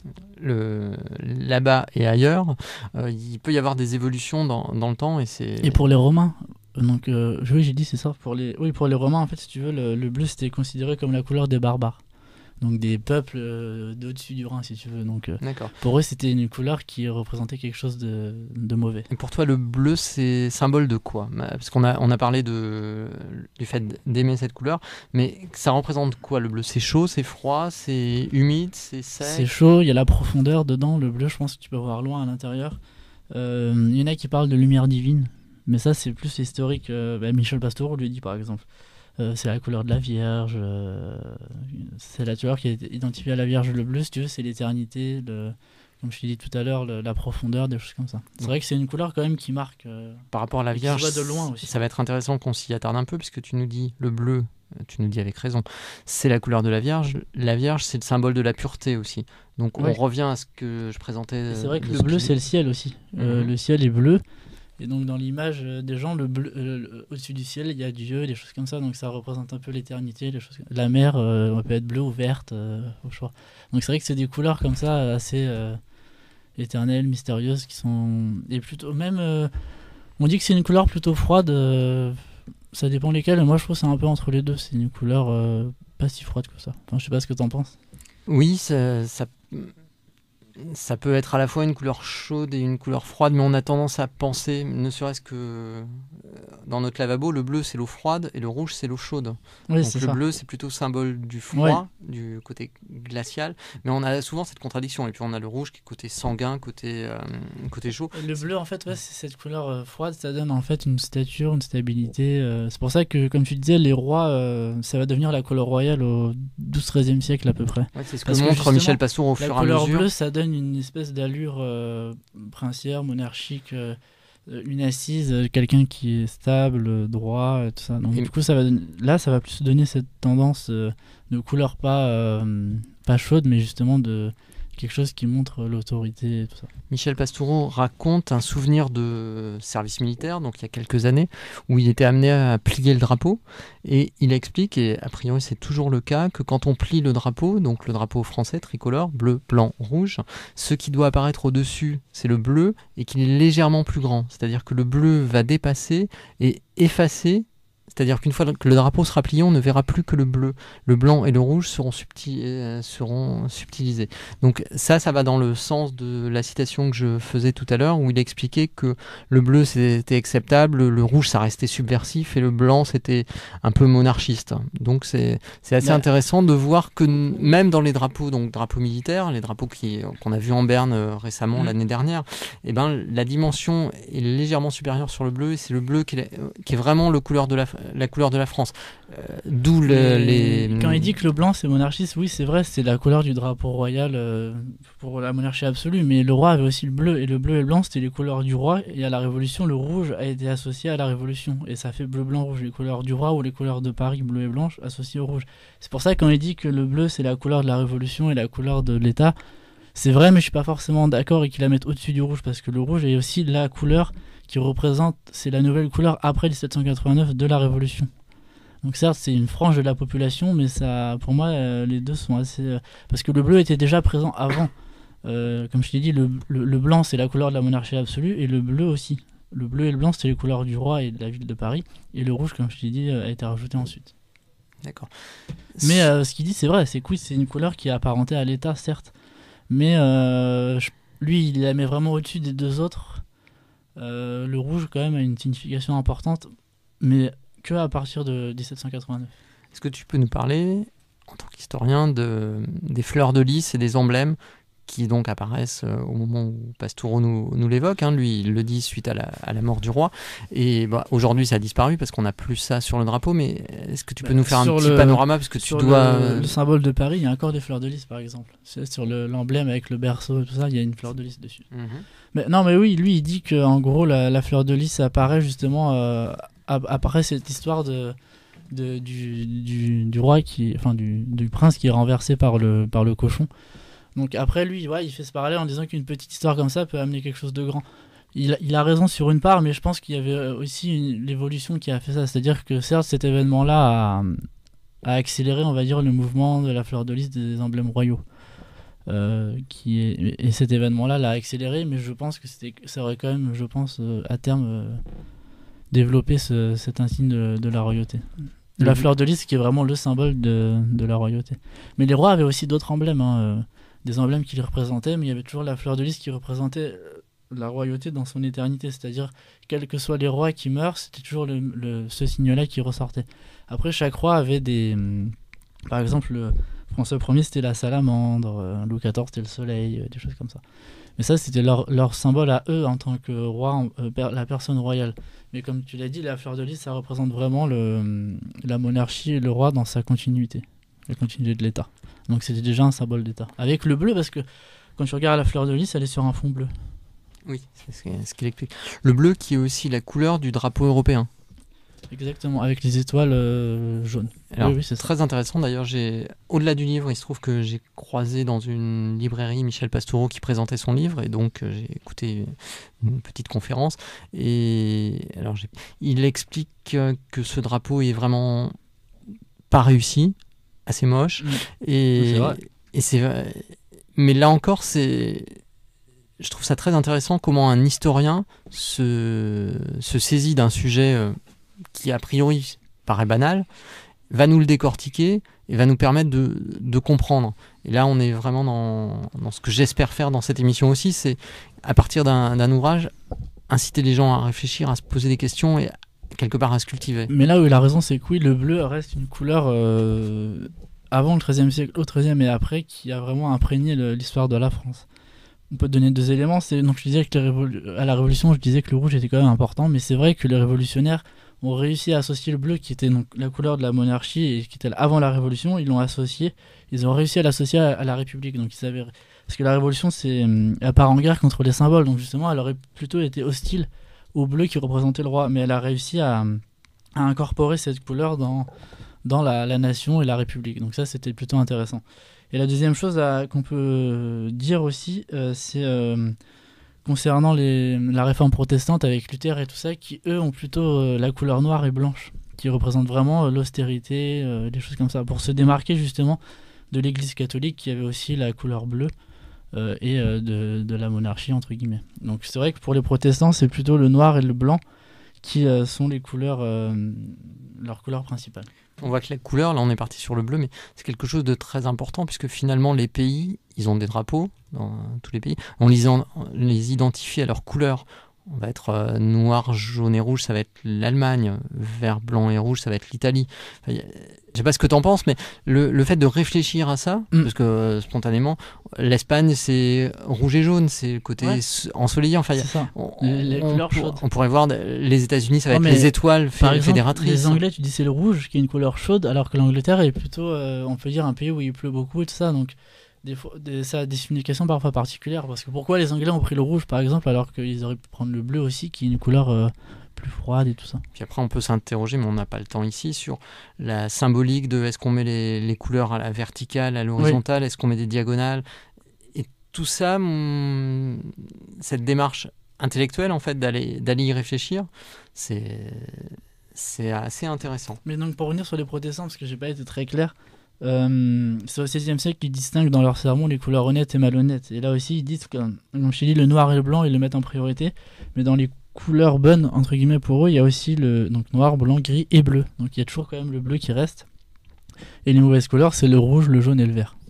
le là-bas et ailleurs, euh, il peut y avoir des évolutions dans, dans le temps. Et, c'est... Et pour les Romains, donc euh, oui, j'ai dit c'est ça. Pour les, oui, pour les Romains, en fait, si tu veux, le, le bleu c'était considéré comme la couleur des barbares. Donc des peuples euh, d'au-dessus du Rhin, si tu veux. Donc euh, D'accord. pour eux, c'était une couleur qui représentait quelque chose de, de mauvais. Et pour toi, le bleu, c'est symbole de quoi? Parce qu'on a, on a parlé de, du fait d'aimer cette couleur, mais ça représente quoi le bleu? C'est chaud, c'est froid, c'est humide, c'est sec? C'est chaud, il y a la profondeur dedans. Le bleu, je pense que tu peux voir loin à l'intérieur. Euh, Il y en a qui parlent de lumière divine, mais ça, c'est plus historique. Euh, bah, Michel Pastoureau lui dit, par exemple. Euh, c'est la couleur de la Vierge. Euh, c'est la couleur qui est identifiée à la Vierge. Le bleu, si tu veux, c'est l'éternité. Le, comme je t'ai dit tout à l'heure, le- la profondeur, des choses comme ça. C'est vrai que c'est une couleur quand même qui marque. Euh, Par rapport à la Et qui se Vierge, voit de loin aussi. ça va être intéressant qu'on s'y attarde un peu, puisque tu nous dis le bleu, tu nous dis avec raison, c'est la couleur de la Vierge. La Vierge, c'est le symbole de la pureté aussi. Donc Ouais. on revient à ce que je présentais. Et c'est vrai que de le ce bleu, qui- c'est le ciel aussi. Euh, Mhm. le ciel est bleu. Et donc, dans l'image euh, des gens, le bleu, euh, le- au-dessus du ciel, il y a Dieu, des choses comme ça. Donc, ça représente un peu l'éternité. Les choses... La mer, euh, on peut être bleue ou verte, euh, au choix. Donc, c'est vrai que c'est des couleurs comme ça, assez euh, éternelles, mystérieuses, qui sont. Et plutôt. Même. euh, On dit que c'est une couleur plutôt froide. euh, Ça dépend lesquelles. Moi, je trouve que c'est un peu entre les deux. C'est une couleur euh, pas si froide que ça. Enfin, je sais pas ce que t'en penses. Oui, ça, ça, ça peut être à la fois une couleur chaude et une couleur froide, mais on a tendance à penser, ne serait-ce que euh, dans notre lavabo, le bleu c'est l'eau froide et le rouge c'est l'eau chaude. Oui, Donc c'est le ça. bleu c'est plutôt symbole du froid, du côté glacial, mais on a souvent cette contradiction. Et puis on a le rouge qui est côté sanguin, côté, euh, côté chaud. Et le bleu, en fait, ouais, c'est cette couleur euh, froide, ça donne en fait une stature, une stabilité. euh, c'est pour ça que, comme tu disais, les rois, euh, ça va devenir la couleur royale au douze treizième siècle à peu près. Ouais, c'est ce que Parce que montre justement, Michel Pastoureau au La fur et à couleur mesure. bleue, ça donne une espèce d'allure euh, princière, monarchique, euh, une assise, euh, quelqu'un qui est stable, euh, droit, euh, tout ça. Donc Et- du coup, ça va don- là, ça va plus donner cette tendance euh, de couleur pas, euh, pas chaude, mais justement de quelque chose qui montre l'autorité et tout ça. Michel Pastoureau raconte un souvenir de service militaire, donc il y a quelques années, où il était amené à plier le drapeau. Et il explique, et a priori c'est toujours le cas, que quand on plie le drapeau, donc le drapeau français tricolore, bleu, blanc, rouge, ce qui doit apparaître au-dessus, c'est le bleu, et qu'il est légèrement plus grand. C'est-à-dire que le bleu va dépasser et effacer. C'est-à-dire qu'une fois que le drapeau sera plié, on ne verra plus que le bleu. Le blanc et le rouge seront, subti- euh, seront subtilisés. Donc ça, ça va dans le sens de la citation que je faisais tout à l'heure, où il expliquait que le bleu, c'était acceptable, le rouge, ça restait subversif, et le blanc, c'était un peu monarchiste. Donc c'est c'est assez Mais- intéressant de voir que n- même dans les drapeaux, donc drapeaux militaires, les drapeaux qui- qu'on a vus en Berne euh, récemment, Mm. l'année dernière, eh ben, la dimension est légèrement supérieure sur le bleu, et c'est le bleu qui est, la- qui est vraiment le couleur de la, la couleur de la France. Euh, D'où le- Et les... Quand il dit que le blanc c'est monarchiste, oui c'est vrai, c'est la couleur du drapeau royal euh, pour la monarchie absolue, mais le roi avait aussi le bleu, et le bleu et le blanc c'était les couleurs du roi, et à la Révolution le rouge a été associé à la Révolution, et ça fait bleu, blanc, rouge, les couleurs du roi ou les couleurs de Paris, bleu et blanche, associées au rouge. C'est pour ça que quand il dit que le bleu c'est la couleur de la Révolution et la couleur de l'État, c'est vrai, mais je suis pas forcément d'accord et qu'il la mette au-dessus du rouge, parce que le rouge est aussi la couleur qui représente, c'est la nouvelle couleur après dix-sept cent quatre-vingt-neuf de la Révolution. Donc certes, c'est une frange de la population, mais ça, pour moi, euh, les deux sont assez... euh, parce que le bleu était déjà présent avant. Euh, comme je t'ai dit, le, le, le blanc, c'est la couleur de la monarchie absolue, et le bleu aussi. Le bleu et le blanc, c'était les couleurs du roi et de la ville de Paris, et le rouge, comme je t'ai dit, euh, a été rajouté ensuite. D'accord. Mais euh, ce qu'il dit, c'est vrai, c'est que oui, c'est une couleur qui est apparentée à l'État, certes, mais euh, je- lui, il la met vraiment au-dessus des deux autres. Euh, le rouge, quand même, a une signification importante, mais que à partir de dix-sept cent quatre-vingt-neuf. Est-ce que tu peux nous parler, en tant qu'historien, de, des fleurs de lys et des emblèmes qui donc apparaissent euh, au moment où Pastoureau nous, nous l'évoque, hein. Lui, il le dit suite à la, à la mort du roi. Et bah, aujourd'hui, ça a disparu parce qu'on n'a plus ça sur le drapeau. Mais est-ce que tu peux Bah, nous faire un sur petit le- panorama parce que tu Sur dois... le, le symbole de Paris, il y a encore des fleurs de lys, par exemple. C'est sur le- l'emblème avec le berceau et tout ça, il y a une fleur de lys dessus. Mhm. Mais, non, mais oui, lui, il dit que en gros, la, la fleur de lys apparaît justement euh, ap- apparaît cette histoire de, de du, du, du roi qui, enfin du, du prince qui est renversé par le par le cochon. Donc après, lui, ouais, il fait ce parallèle en disant qu'une petite histoire comme ça peut amener quelque chose de grand. Il, il a raison sur une part, mais je pense qu'il y avait aussi une- l'évolution qui a fait ça. C'est-à-dire que certes, cet événement-là a, a accéléré, on va dire, le mouvement de la fleur de lys des emblèmes royaux. Euh, qui est, et cet événement-là l'a accéléré, mais je pense que c'était, ça aurait quand même, je pense, euh, à terme, euh, développé ce, cet insigne de, de la royauté. La Mhm. fleur de lys qui est vraiment le symbole de, de la royauté. Mais les rois avaient aussi d'autres emblèmes, hein, euh, des emblèmes qui les représentaient, mais il y avait toujours la fleur de lys qui représentait euh, la royauté dans son éternité, c'est-à-dire quels que soient les rois qui meurent, c'était toujours le, le- ce signe-là qui ressortait. Après, chaque roi avait des... hum, par exemple, le François Ier, c'était la salamandre, euh, Louis quatorze, c'était le soleil, euh, des choses comme ça. Mais ça, c'était leur, leur symbole à eux en tant que roi, en- euh, per- la personne royale. Mais comme tu l'as dit, la fleur de lys, ça représente vraiment le, hum, la monarchie et le roi dans sa continuité, la continuité de l'État. Donc c'était déjà un symbole d'État. Avec le bleu, parce que quand tu regardes la fleur de lys, elle est sur un fond bleu. Oui, c'est ce qu'il ce qu'il explique. Le bleu qui est aussi la couleur du drapeau européen. Exactement, avec les étoiles euh, jaunes. Alors, oui, oui, c'est ça. Très intéressant d'ailleurs, j'ai, au-delà du livre, il se trouve que j'ai croisé dans une librairie Michel Pastoureau qui présentait son livre et donc euh, j'ai écouté une petite conférence et alors j'ai... il explique euh, que ce drapeau est vraiment pas réussi, assez moche Mmh. et C'est vrai. et c'est mais là encore c'est je trouve ça très intéressant comment un historien se, se saisit d'un sujet euh, qui a priori paraît banal, va nous le décortiquer et va nous permettre de, de comprendre. Et là, on est vraiment dans, dans ce que j'espère faire dans cette émission aussi, c'est à partir d'un, d'un ouvrage, inciter les gens à réfléchir, à se poser des questions et quelque part à se cultiver. Mais là où il a raison, c'est que oui, le bleu reste une couleur euh, avant le treizième siècle, au treizième et après, qui a vraiment imprégné le, l'histoire de la France. On peut te donner deux éléments. C'est, donc je disais que les révol- à la Révolution, je disais que le rouge était quand même important, mais c'est vrai que les révolutionnaires ont réussi à associer le bleu, qui était donc la couleur de la monarchie et qui était avant la Révolution. Ils l'ont associé, ils ont réussi à l'associer à, à la République. Donc ils savaient, parce que la Révolution, c'est hum, elle part en guerre contre les symboles. Donc justement, elle aurait plutôt été hostile au bleu qui représentait le roi, mais elle a réussi à, à incorporer cette couleur dans dans la, la nation et la République. Donc ça, c'était plutôt intéressant. Et la deuxième chose à, qu'on peut dire aussi, euh, c'est euh, concernant les, la réforme protestante avec Luther et tout ça, qui eux ont plutôt euh, la couleur noire et blanche, qui représentent vraiment euh, l'austérité, euh, des choses comme ça, pour se démarquer justement de l'Église catholique qui avait aussi la couleur bleue euh, et euh, de, de la monarchie entre guillemets. Donc c'est vrai que pour les protestants, c'est plutôt le noir et le blanc qui euh, sont les couleurs, euh, leurs couleurs principales. On voit que la couleur, là on est parti sur le bleu, mais c'est quelque chose de très important puisque finalement les pays, ils ont des drapeaux dans tous les pays. On les, en, on les identifie à leur couleur. On va être euh, noir, jaune et rouge, ça va être l'Allemagne. Vert, blanc et rouge, ça va être l'Italie. Enfin, y a, je sais pas ce que t'en penses, mais le, le fait de réfléchir à ça, mm. parce que euh, spontanément, l'Espagne c'est rouge et jaune, c'est le côté ouais. ensoleillé. Enfin, c'est ça. On, les, les on, couleurs on, chaudes. On pourrait voir les États-Unis, ça va non, être les étoiles fé- par exemple, fédératrices. Les Anglais, tu dis c'est le rouge qui est une couleur chaude, alors que l'Angleterre est plutôt, euh, on peut dire, un pays où il pleut beaucoup et tout ça. Donc Des fois, des, ça a des significations parfois particulières, parce que pourquoi les Anglais ont pris le rouge par exemple alors qu'ils auraient pu prendre le bleu aussi qui est une couleur euh, plus froide et tout ça. Puis après on peut s'interroger, mais on n'a pas le temps ici, sur la symbolique de est-ce qu'on met les, les couleurs à la verticale, à l'horizontale, oui. Est-ce qu'on met des diagonales, et tout ça, mon... cette démarche intellectuelle en fait d'aller, d'aller y réfléchir, c'est, c'est assez intéressant. Mais donc pour revenir sur les protestants, parce que j'ai pas été très clair, Euh, c'est au seizième siècle qu'ils distinguent dans leurs sermons les couleurs honnêtes et malhonnêtes. Et là aussi, ils disent que, comme je t'ai dit, le noir et le blanc, ils le mettent en priorité. Mais dans les couleurs bonnes, entre guillemets, pour eux, il y a aussi le donc, noir, blanc, gris et bleu. Donc il y a toujours quand même le bleu qui reste. Et les mauvaises couleurs, c'est le rouge, le jaune et le vert.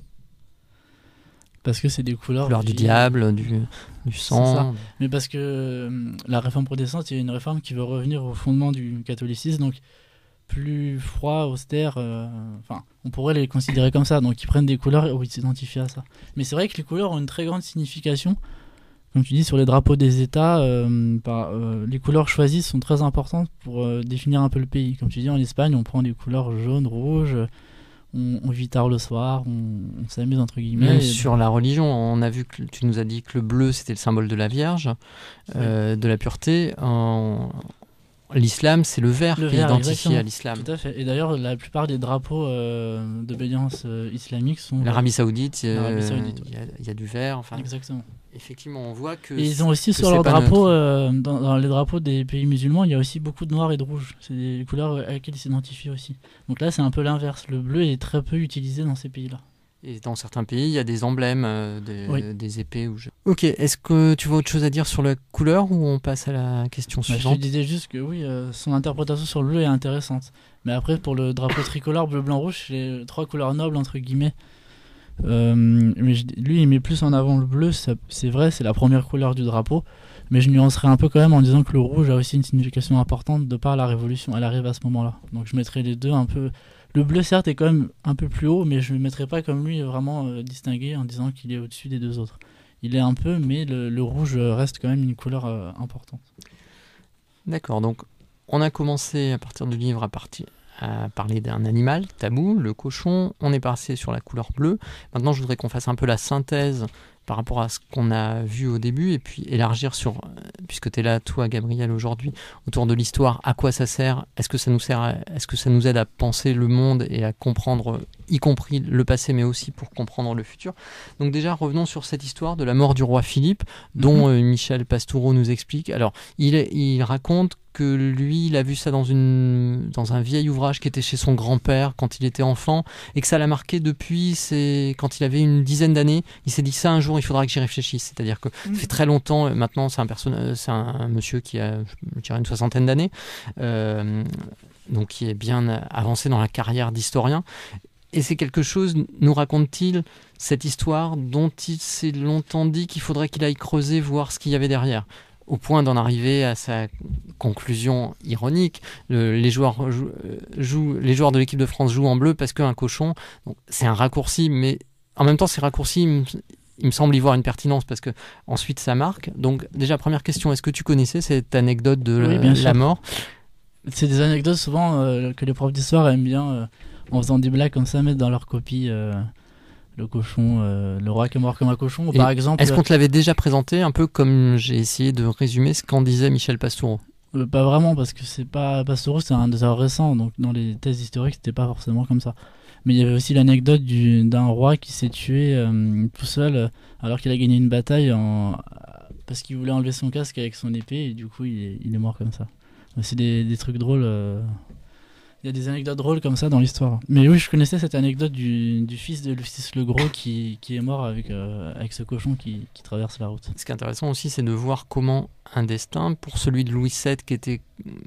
Parce que c'est des couleurs... Couleur du diable, du, du sang... Mais parce que euh, la réforme protestante, c'est une réforme qui veut revenir au fondement du catholicisme, donc plus froid, austère, enfin, euh, on pourrait les considérer comme ça, donc ils prennent des couleurs où ils s'identifient à ça. Mais c'est vrai que les couleurs ont une très grande signification, comme tu dis, sur les drapeaux des États, euh, par, euh, les couleurs choisies sont très importantes pour euh, définir un peu le pays. Comme tu dis, en Espagne, on prend des couleurs jaunes, rouges, on, on vit tard le soir, on, on s'amuse entre guillemets. Même et... sur la religion, on a vu que tu nous as dit que le bleu c'était le symbole de la Vierge, euh, oui. de la pureté. En... L'islam, c'est le vert le qui vert, est identifié exactement. À l'islam. Tout à fait. Et d'ailleurs, la plupart des drapeaux euh, d'obédience euh, islamique sont... L'Arabie Saoudite, il euh, y, y a du vert. Enfin, exactement. Effectivement, on voit que... Et ils ont aussi sur leurs drapeaux, euh, dans, dans les drapeaux des pays musulmans, il y a aussi beaucoup de noir et de rouge. C'est des couleurs à laquelle ils s'identifient aussi. Donc là, c'est un peu l'inverse. Le bleu est très peu utilisé dans ces pays-là. Et dans certains pays, il y a des emblèmes, euh, des, oui. des épées. Ou je... Ok, est-ce que tu vois autre chose à dire sur la couleur ou on passe à la question bah, suivante ? Je te disais juste que oui, euh, son interprétation sur le bleu est intéressante. Mais après, pour le drapeau tricolore, bleu, blanc, rouge, c'est les trois couleurs nobles, entre guillemets. Euh, mais je, lui, il met plus en avant le bleu, ça, c'est vrai, c'est la première couleur du drapeau. Mais je nuancerais un peu quand même en disant que le rouge a aussi une signification importante de par la Révolution. Elle arrive à ce moment-là. Donc je mettrais les deux un peu... Le bleu, certes, est quand même un peu plus haut, mais je ne le mettrais pas comme lui vraiment euh, distingué en disant qu'il est au-dessus des deux autres. Il est un peu, mais le, le rouge reste quand même une couleur euh, importante. D'accord, donc on a commencé à partir du livre à, partir, à parler d'un animal, tabou, le cochon. On est passé sur la couleur bleue. Maintenant, je voudrais qu'on fasse un peu la synthèse par rapport à ce qu'on a vu au début, et puis élargir sur, puisque tu es là, toi, Gabriel, aujourd'hui, autour de l'histoire, à quoi ça sert, est-ce que ça nous sert, à, est-ce que ça nous aide à penser le monde et à comprendre, y compris le passé, mais aussi pour comprendre le futur. Donc déjà, revenons sur cette histoire de la mort du roi Philippe, dont mm-hmm. euh, Michel Pastoureau nous explique. Alors, il, il raconte que lui, il a vu ça dans, une, dans un vieil ouvrage qui était chez son grand-père quand il était enfant, et que ça l'a marqué depuis, c'est, quand il avait une dizaine d'années, il s'est dit ça un jour, il faudra que j'y réfléchisse. C'est-à-dire que mmh. ça fait très longtemps, maintenant c'est un, perso- c'est un, un monsieur qui a, je dirais, une soixantaine d'années, euh, donc qui est bien avancé dans la carrière d'historien. Et c'est quelque chose, nous raconte-t-il, cette histoire dont il s'est longtemps dit qu'il faudrait qu'il aille creuser, voir ce qu'il y avait derrière. Au point d'en arriver à sa conclusion ironique, le, les, joueurs jou, jouent, les joueurs de l'équipe de France jouent en bleu parce qu'un cochon, donc c'est un raccourci, mais en même temps ces raccourcis, il me, il me semble y voir une pertinence parce que ensuite ça marque. Donc déjà, première question, est-ce que tu connaissais cette anecdote de oui, la, la mort? C'est des anecdotes souvent euh, que les profs d'histoire aiment bien, euh, en faisant des blagues comme ça, mettre dans leur copie... Euh... Le cochon, euh, le roi qui est mort comme un cochon, ou par exemple... Est-ce qu'on te l'avait déjà présenté, un peu comme j'ai essayé de résumer ce qu'en disait Michel Pastoureau? euh, Pas vraiment, parce que c'est pas Pastoureau, c'est un des récents, donc dans les thèses historiques, c'était pas forcément comme ça. Mais il y avait aussi l'anecdote du, d'un roi qui s'est tué euh, tout seul, euh, alors qu'il a gagné une bataille, en... parce qu'il voulait enlever son casque avec son épée, et du coup, il est, il est mort comme ça. Donc, c'est des, des trucs drôles... Euh... Il y a des anecdotes drôles comme ça dans l'histoire. Mais oui, je connaissais cette anecdote du, du fils de Lucius le Gros qui, qui est mort avec, euh, avec ce cochon qui, qui traverse la route. Ce qui est intéressant aussi, c'est de voir comment un destin, pour celui de Louis sept qui était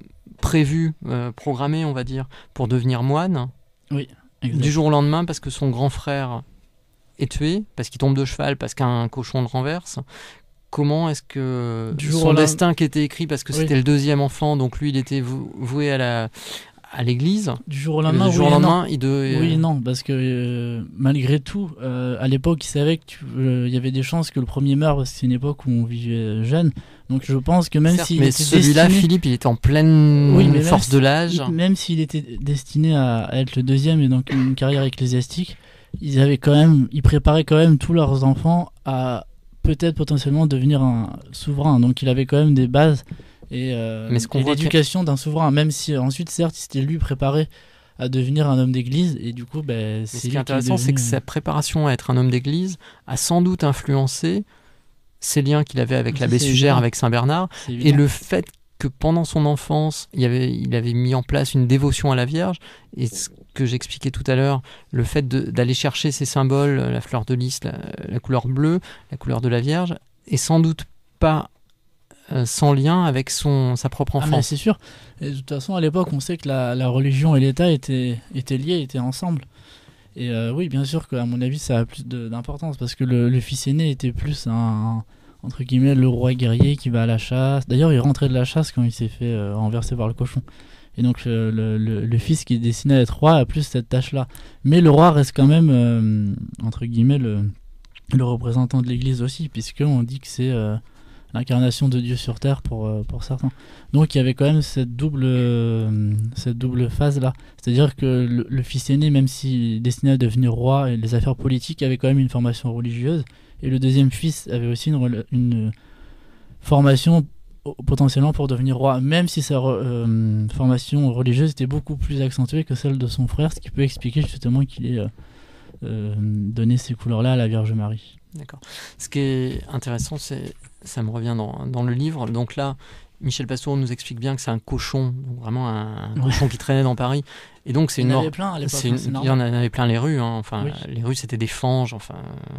prévu, euh, programmé, on va dire, pour devenir moine, oui, du jour au lendemain, parce que son grand frère est tué, parce qu'il tombe de cheval, parce qu'un cochon le renverse. Comment est-ce que du son destin qui était écrit, parce que oui. c'était le deuxième enfant, donc lui, il était vou- voué à la... à l'église, du jour au lendemain, du jour oui, au lendemain non. il devait... Oui, non, parce que euh, malgré tout, euh, à l'époque, il savait qu'il euh, y avait des chances que le premier meure, parce que c'est une époque où on vivait jeune. Donc je pense que même Certes, s'il mais était celui-là, destiné... Philippe, il était en pleine oui, mais force si, de l'âge. Même s'il était destiné à, à être le deuxième et donc une carrière ecclésiastique, ils avaient quand même, ils préparaient quand même tous leurs enfants à peut-être potentiellement devenir un souverain. Donc il avait quand même des bases. Et, euh, mais ce qu'on et voit l'éducation que... d'un souverain, même si ensuite certes c'était lui préparé à devenir un homme d'église, et du coup ben, c'est ce qui est intéressant, qui est devenu... c'est que sa préparation à être un homme d'église a sans doute influencé ces liens qu'il avait avec l'abbé Sugère, avec Saint Bernard, et le fait que pendant son enfance il, y avait, il avait mis en place une dévotion à la Vierge, et ce que j'expliquais tout à l'heure, le fait de, d'aller chercher ces symboles, la fleur de lys, la, la couleur bleue, la couleur de la Vierge, et sans doute pas Euh, sans lien avec son, sa propre enfance. Ah mais c'est sûr. Et de toute façon, à l'époque, on sait que la, la religion et l'État étaient, étaient liés, étaient ensemble. Et euh, oui, bien sûr qu'à mon avis, ça a plus de, d'importance, parce que le, le fils aîné était plus un, un, entre guillemets, le roi guerrier qui va à la chasse. D'ailleurs, il rentrait de la chasse quand il s'est fait euh, renverser par le cochon. Et donc, euh, le, le, le fils qui est destiné à être roi a plus cette tâche-là. Mais le roi reste quand même, euh, entre guillemets, le, le représentant de l'Église aussi, puisqu'on dit que c'est... Euh, l'incarnation de Dieu sur terre pour, euh, pour certains. Donc il y avait quand même cette double, euh, cette double phase là. C'est-à-dire que le, le fils aîné, même s'il est destiné à devenir roi et les affaires politiques, avait quand même une formation religieuse. Et le deuxième fils avait aussi une, une formation potentiellement pour devenir roi, même si sa euh, formation religieuse était beaucoup plus accentuée que celle de son frère, ce qui peut expliquer justement qu'il ait euh, euh, donné ces couleurs-là à la Vierge Marie. D'accord. Ce qui est intéressant, c'est, ça me revient dans, dans le livre. Donc là, Michel Pastoureau nous explique bien que c'est un cochon, donc vraiment un, un cochon qui traînait dans Paris. Et donc c'est il une y en mort. avait plein à l'époque. C'est une, il y en avait plein les rues. Hein. Enfin, oui. les rues c'était des fanges. Enfin,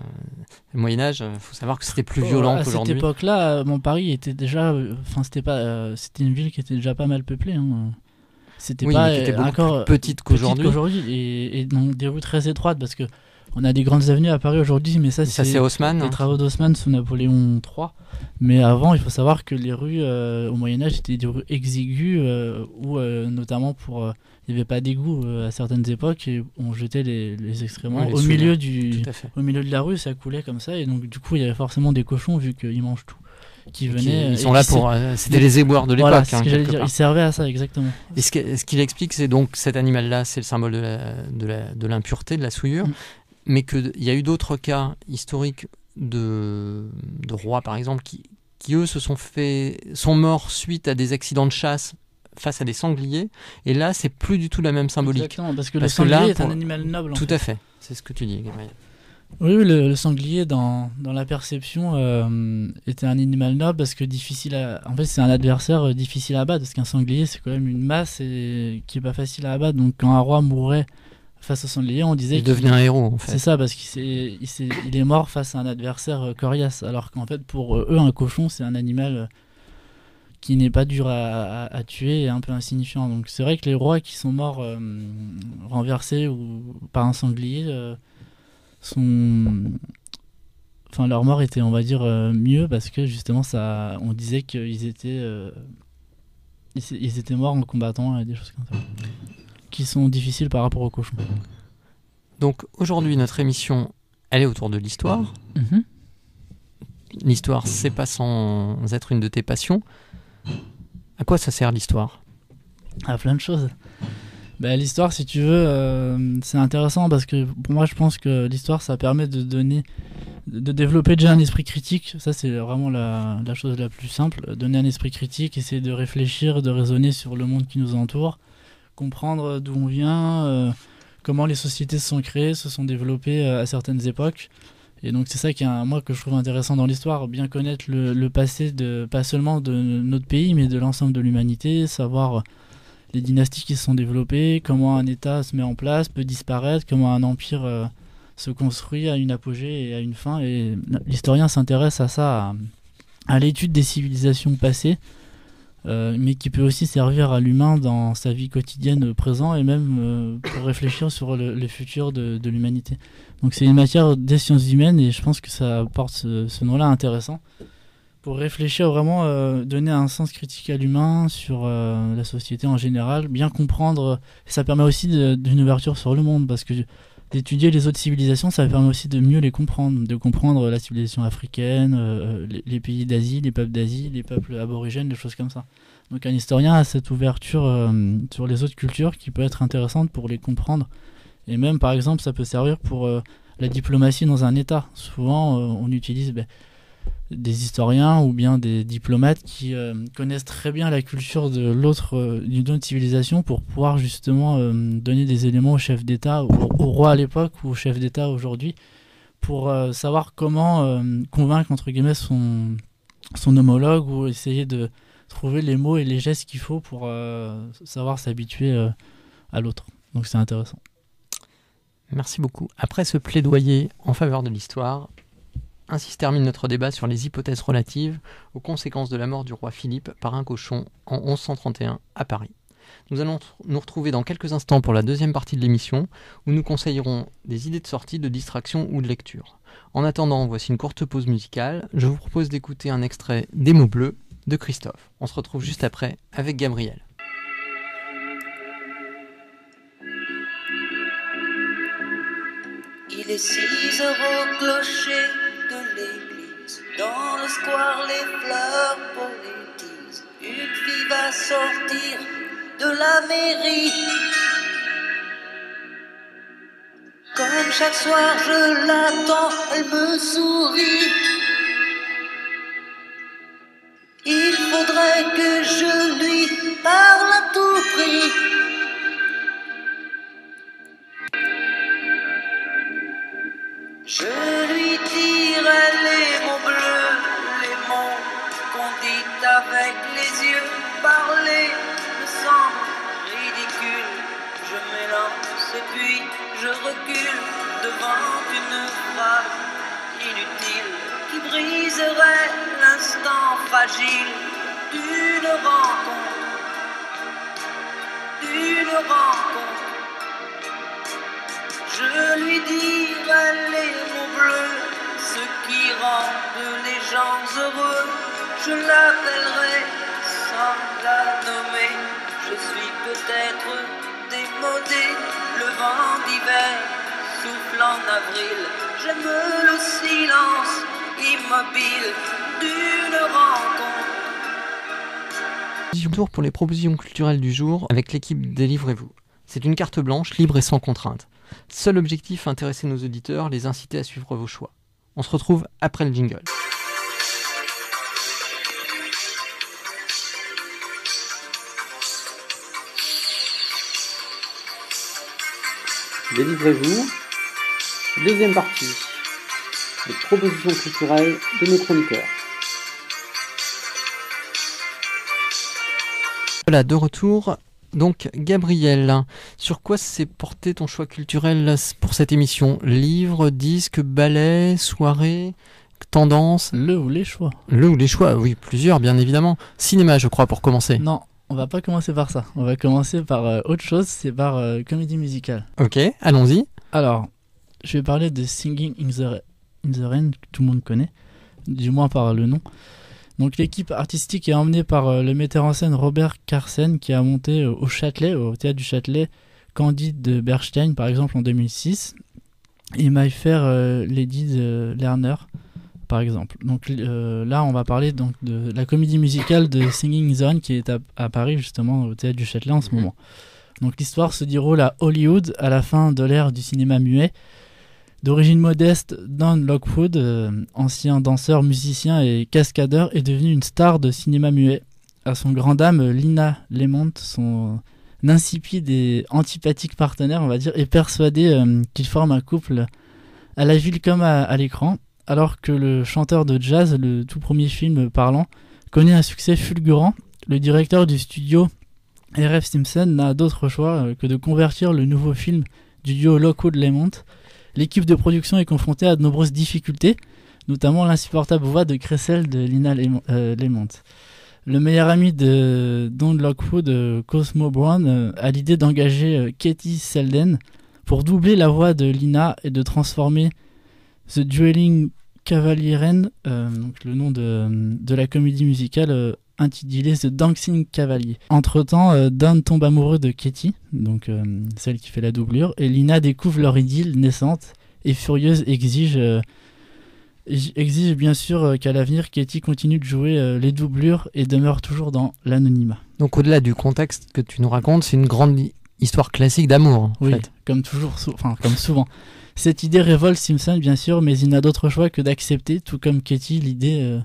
le Moyen Âge, il faut savoir que c'était plus violent oh, qu'aujourd'hui. À cette époque-là, mon Paris était déjà, enfin c'était pas, euh, c'était une ville qui était déjà pas mal peuplée. Hein. C'était oui, pas mais qui était beaucoup encore plus petite qu'aujourd'hui. Petite qu'aujourd'hui et, et donc des rues très étroites parce que. On a des grandes avenues à Paris aujourd'hui, mais ça, ça c'est, c'est Haussmann. Les hein. travaux d'Haussmann sous Napoléon trois. Mais avant, il faut savoir que les rues euh, au Moyen-Âge étaient des rues exiguës, euh, où euh, notamment pour, euh, il n'y avait pas d'égout euh, à certaines époques, et on jetait les, les excréments oui, les au, milieu du, au milieu de la rue, ça coulait comme ça, et donc du coup, il y avait forcément des cochons, vu qu'ils mangent tout. Qui venaient, ils sont là pour. Euh, c'était les éboueurs de l'époque. Voilà, c'est ce hein, que j'allais dire. Ils servaient à ça, exactement. Et ce, que, ce qu'il explique, c'est donc cet animal-là, c'est le symbole de, la, de, la, de l'impureté, de la souillure. Mm. Mais qu'il y a eu d'autres cas historiques de, de rois, par exemple, qui, qui eux se sont fait, sont morts suite à des accidents de chasse face à des sangliers. Et là, c'est plus du tout la même symbolique. Exactement, parce que Parce le que là, sanglier est pour- un animal noble. en Tout fait. à fait. C'est ce que tu dis, Gabriel. Oui, oui, le, le sanglier, dans, dans la perception, euh, était un animal noble parce que difficile à... En fait, c'est un adversaire euh, difficile à abattre, parce qu'un sanglier, c'est quand même une masse et qui est pas facile à abattre. Donc, quand un roi mourait face au sanglier, on disait Il qu'il- devenait un héros, en fait. C'est ça, parce qu'il s'est- il, s'est- il est mort face à un adversaire euh, coriace. Alors qu'en fait, pour eux, un cochon, c'est un animal euh, qui n'est pas dur à, à- à tuer et un peu insignifiant. Donc, c'est vrai que les rois qui sont morts euh, renversés ou par un sanglier... euh, sont... Enfin, leur mort était, on va dire, euh, mieux parce que justement, ça, on disait qu'ils étaient, euh, ils, s- ils étaient morts en combattant et des choses comme ça, qui sont difficiles par rapport aux cochons. Donc aujourd'hui, notre émission, elle est autour de l'histoire. Mhm. L'histoire, c'est pas sans être une de tes passions. À quoi ça sert l'histoire ? À plein de choses. Bah, l'histoire, si tu veux, euh, c'est intéressant parce que pour moi, je pense que l'histoire, ça permet de donner, de de développer déjà un esprit critique. Ça, c'est vraiment la, la chose la plus simple. Donner un esprit critique, essayer de réfléchir, de raisonner sur le monde qui nous entoure, comprendre d'où on vient, euh, comment les sociétés se sont créées, se sont développées euh, à certaines époques. Et donc, c'est ça qui est un, moi que je trouve intéressant dans l'histoire, bien connaître le, le passé, de, pas seulement de notre pays, mais de l'ensemble de l'humanité, savoir les dynasties qui se sont développées, comment un État se met en place, peut disparaître, comment un empire euh, se construit à une apogée et à une fin. Et l'historien s'intéresse à ça, à, à l'étude des civilisations passées, euh, mais qui peut aussi servir à l'humain dans sa vie quotidienne euh, présent et même euh, pour réfléchir sur le, les futurs de, de l'humanité. Donc c'est une matière des sciences humaines et je pense que ça porte ce, ce nom-là intéressant. Pour réfléchir vraiment, euh, donner un sens critique à l'humain sur euh, la société en général, bien comprendre, et ça permet aussi de- d'une ouverture sur le monde, parce que d'étudier les autres civilisations, ça permet aussi de mieux les comprendre, de comprendre la civilisation africaine, euh, les, les pays d'Asie, les peuples d'Asie, les peuples aborigènes, des choses comme ça. Donc un historien a cette ouverture euh, sur les autres cultures qui peut être intéressante pour les comprendre, et même par exemple ça peut servir pour euh, la diplomatie dans un État. Souvent euh, on utilise... ben, des historiens ou bien des diplomates qui euh, connaissent très bien la culture de l'autre, euh, d'une autre civilisation pour pouvoir justement euh, donner des éléments au chef d'État, au, au roi à l'époque ou au chef d'État aujourd'hui, pour euh, savoir comment euh, convaincre entre guillemets son, son homologue ou essayer de trouver les mots et les gestes qu'il faut pour euh, savoir s'habituer euh, à l'autre. Donc c'est intéressant. Merci beaucoup. Après ce plaidoyer en faveur de l'histoire, ainsi se termine notre débat sur les hypothèses relatives aux conséquences de la mort du roi Philippe par un cochon en onze cent trente et un à Paris. Nous allons t- nous retrouver dans quelques instants pour la deuxième partie de l'émission où nous conseillerons des idées de sortie, de distraction ou de lecture. En attendant, voici une courte pause musicale. Je vous propose d'écouter un extrait des mots bleus de Christophe. On se retrouve juste après avec Gabriel. Il est six heures au clocher de l'église. Dans le square, les fleurs poétisent. Une fille va sortir de la mairie. Comme chaque soir, je l'attends, elle me sourit. Il faudrait que je lui parle à tout prix. Je lui dirai les mots bleus, les mots qu'on dit avec les yeux. Parler me semble ridicule. Je m'élance et puis je recule devant une phrase inutile qui briserait l'instant fragile d'une rencontre, d'une rencontre. Je lui dirai les mots bleus, ce qui rendent les gens heureux. Je l'appellerai sans la nommer. Je suis peut-être démodé, le vent d'hiver souffle en avril. J'aime le silence immobile d'une rencontre. Tour pour les propositions culturelles du jour avec l'équipe Délivrez-vous. C'est une carte blanche, libre et sans contrainte. Seul objectif, intéresser nos auditeurs, les inciter à suivre vos choix. On se retrouve après le jingle. Délivrez-vous. Deuxième partie. Les propositions culturelles de nos chroniqueurs. Voilà, de retour. Donc, Gabriel, sur quoi s'est porté ton choix culturel pour cette émission ? Livres, disques, ballets, soirées, tendances ? Le ou les choix. Le ou les choix, oui, plusieurs, bien évidemment. Cinéma, je crois, pour commencer. Non, on va pas commencer par ça. On va commencer par euh, autre chose, c'est par euh, comédie musicale. Ok, allons-y. Alors, je vais parler de Singing in the, in the Rain, que tout le monde connaît, du moins par le nom. Donc l'équipe artistique est emmenée par euh, le metteur en scène Robert Carsen, qui a monté euh, au Châtelet, au théâtre du Châtelet, Candide de Bernstein par exemple en deux mille six, et My Fair euh, Lady de Lerner par exemple. Donc euh, là on va parler donc de la comédie musicale de Singing in the Rain qui est à, à Paris justement au théâtre du Châtelet en ce moment. Donc l'histoire se déroule à Hollywood à la fin de l'ère du cinéma muet. D'origine modeste, Don Lockwood, euh, ancien danseur, musicien et cascadeur, est devenu une star de cinéma muet. À son grand dame, Lina Lemont, son insipide et antipathique partenaire, on va dire, est persuadé euh, qu'ils forment un couple à la ville comme à, à l'écran, alors que le chanteur de jazz, le tout premier film parlant, connaît un succès fulgurant. Le directeur du studio, R F Simpson, n'a d'autre choix que de convertir le nouveau film du duo Lockwood-Lemont. L'équipe de production est confrontée à de nombreuses difficultés, notamment l'insupportable voix de Cressel de Lina Lemont. Euh, le meilleur ami de Don Lockwood, euh, Cosmo Brown, euh, a l'idée d'engager euh, Katie Selden pour doubler la voix de Lina et de transformer The Dueling Cavalieren, euh, donc le nom de, de la comédie musicale euh, intitulée The Dancing Cavalier. Entre-temps, euh, Don tombe amoureux de Katie, donc euh, celle qui fait la doublure, et Lina découvre leur idylle naissante et furieuse exige, euh, exige bien sûr euh, qu'à l'avenir, Katie continue de jouer euh, les doublures et demeure toujours dans l'anonymat. Donc au-delà du contexte que tu nous racontes, c'est une grande histoire classique d'amour, en oui, fait. comme toujours, sou- enfin comme souvent. Cette idée révolte Simpson, bien sûr, mais il n'a d'autre choix que d'accepter, tout comme Katie, l'idée euh,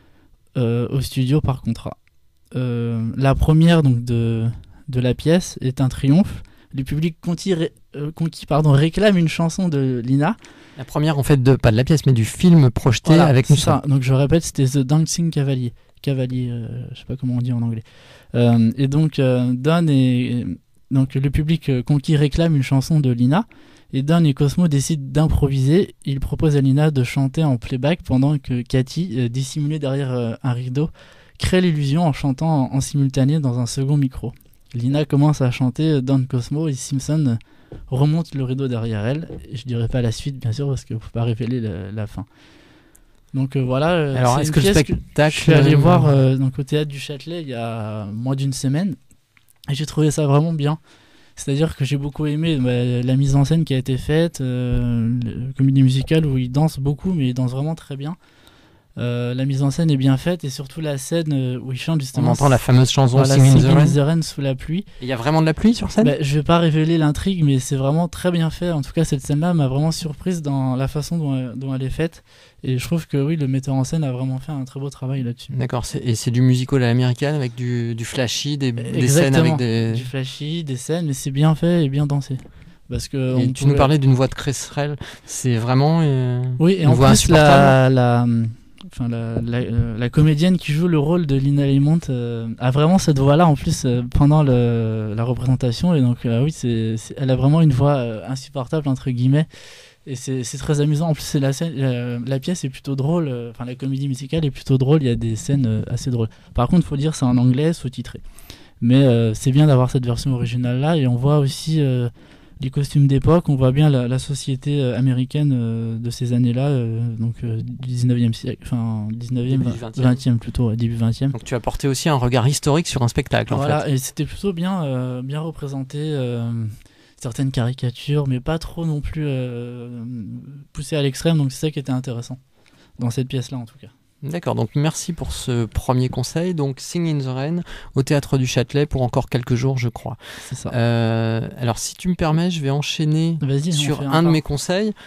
euh, au studio par contrat. Euh, la première donc, de, de la pièce est un triomphe. Le public conquis, ré, euh, conquis pardon, réclame une chanson de Lina. La première, en fait, de, pas de la pièce, mais du film projeté Voilà, avec c'est une ça. Donc je répète, c'était The Dancing Cavalier. Cavalier, euh, je sais pas comment on dit en anglais. Euh, et donc, euh, Don et, donc le public euh, conquis réclame une chanson de Lina. Et Don et Cosmo décident d'improviser. Ils proposent à Lina de chanter en playback pendant que Katie, euh, dissimulée derrière euh, un rideau, crée l'illusion en chantant en, en simultané dans un second micro. Lina commence à chanter Don Cosmo et Simpson remonte le rideau derrière elle. Et je dirais pas la suite, bien sûr, parce qu'il ne faut pas révéler la, la fin. Donc euh, voilà. Euh, Alors, c'est est-ce une que le pièce spectacle... je suis allé voir euh, donc, au théâtre du Châtelet il y a moins d'une semaine. Et j'ai trouvé ça vraiment bien. C'est-à-dire que j'ai beaucoup aimé bah, la mise en scène qui a été faite, euh, la comédie musicale où il danse beaucoup, mais il danse vraiment très bien. Euh, la mise en scène est bien faite et surtout la scène euh, où il chante justement. On entend la fameuse chanson voilà, Singing in the Singing Rain. in the Rain sous la pluie. Il y a vraiment de la pluie sur scène ? Bah, je vais pas révéler l'intrigue, mais c'est vraiment très bien fait. En tout cas, cette scène-là m'a vraiment surprise dans la façon dont elle, dont elle est faite. Et je trouve que oui, le metteur en scène a vraiment fait un très beau travail là-dessus. D'accord, c'est, et c'est du musical à l'américaine avec du, du flashy, des, des Exactement. scènes avec des... Du flashy, des scènes, mais c'est bien fait et bien dansé. Parce que Et on tu pouvait... nous parlais d'une voix de Cressel, c'est vraiment euh, Oui, et une en voix plus, insupportable. la, la, enfin, la, la, euh, la comédienne qui joue le rôle de Lina Lemont euh, a vraiment cette voix-là en plus euh, pendant le, la représentation. Et donc, euh, oui, c'est, c'est, elle a vraiment une voix euh, insupportable, entre guillemets. Et c'est, c'est très amusant. En plus, c'est la, scène, euh, la pièce est plutôt drôle. Enfin, euh, la comédie musicale est plutôt drôle. Il y a des scènes euh, assez drôles. Par contre, il faut dire c'est en anglais, sous-titré. Mais euh, c'est bien d'avoir cette version originale-là. Et on voit aussi euh, les costumes d'époque. On voit bien la, la société euh, américaine euh, de ces années-là. Euh, donc, euh, du dix-neuvième siècle. Enfin, dix-neuvième, Début du vingtième. vingtième plutôt. Ouais, début vingtième. Donc tu as apporté aussi un regard historique sur un spectacle, en Voilà, fait. et c'était plutôt bien, euh, bien représenté. Euh, certaines caricatures, mais pas trop non plus euh, poussées à l'extrême. Donc c'est ça qui était intéressant dans cette pièce-là, en tout cas. D'accord, donc merci pour ce premier conseil. Donc Sing in the Rain au Théâtre du Châtelet pour encore quelques jours, je crois. C'est ça. Euh, alors si tu me permets, je vais enchaîner Vas-y, on sur fait un, un de par. mes conseils.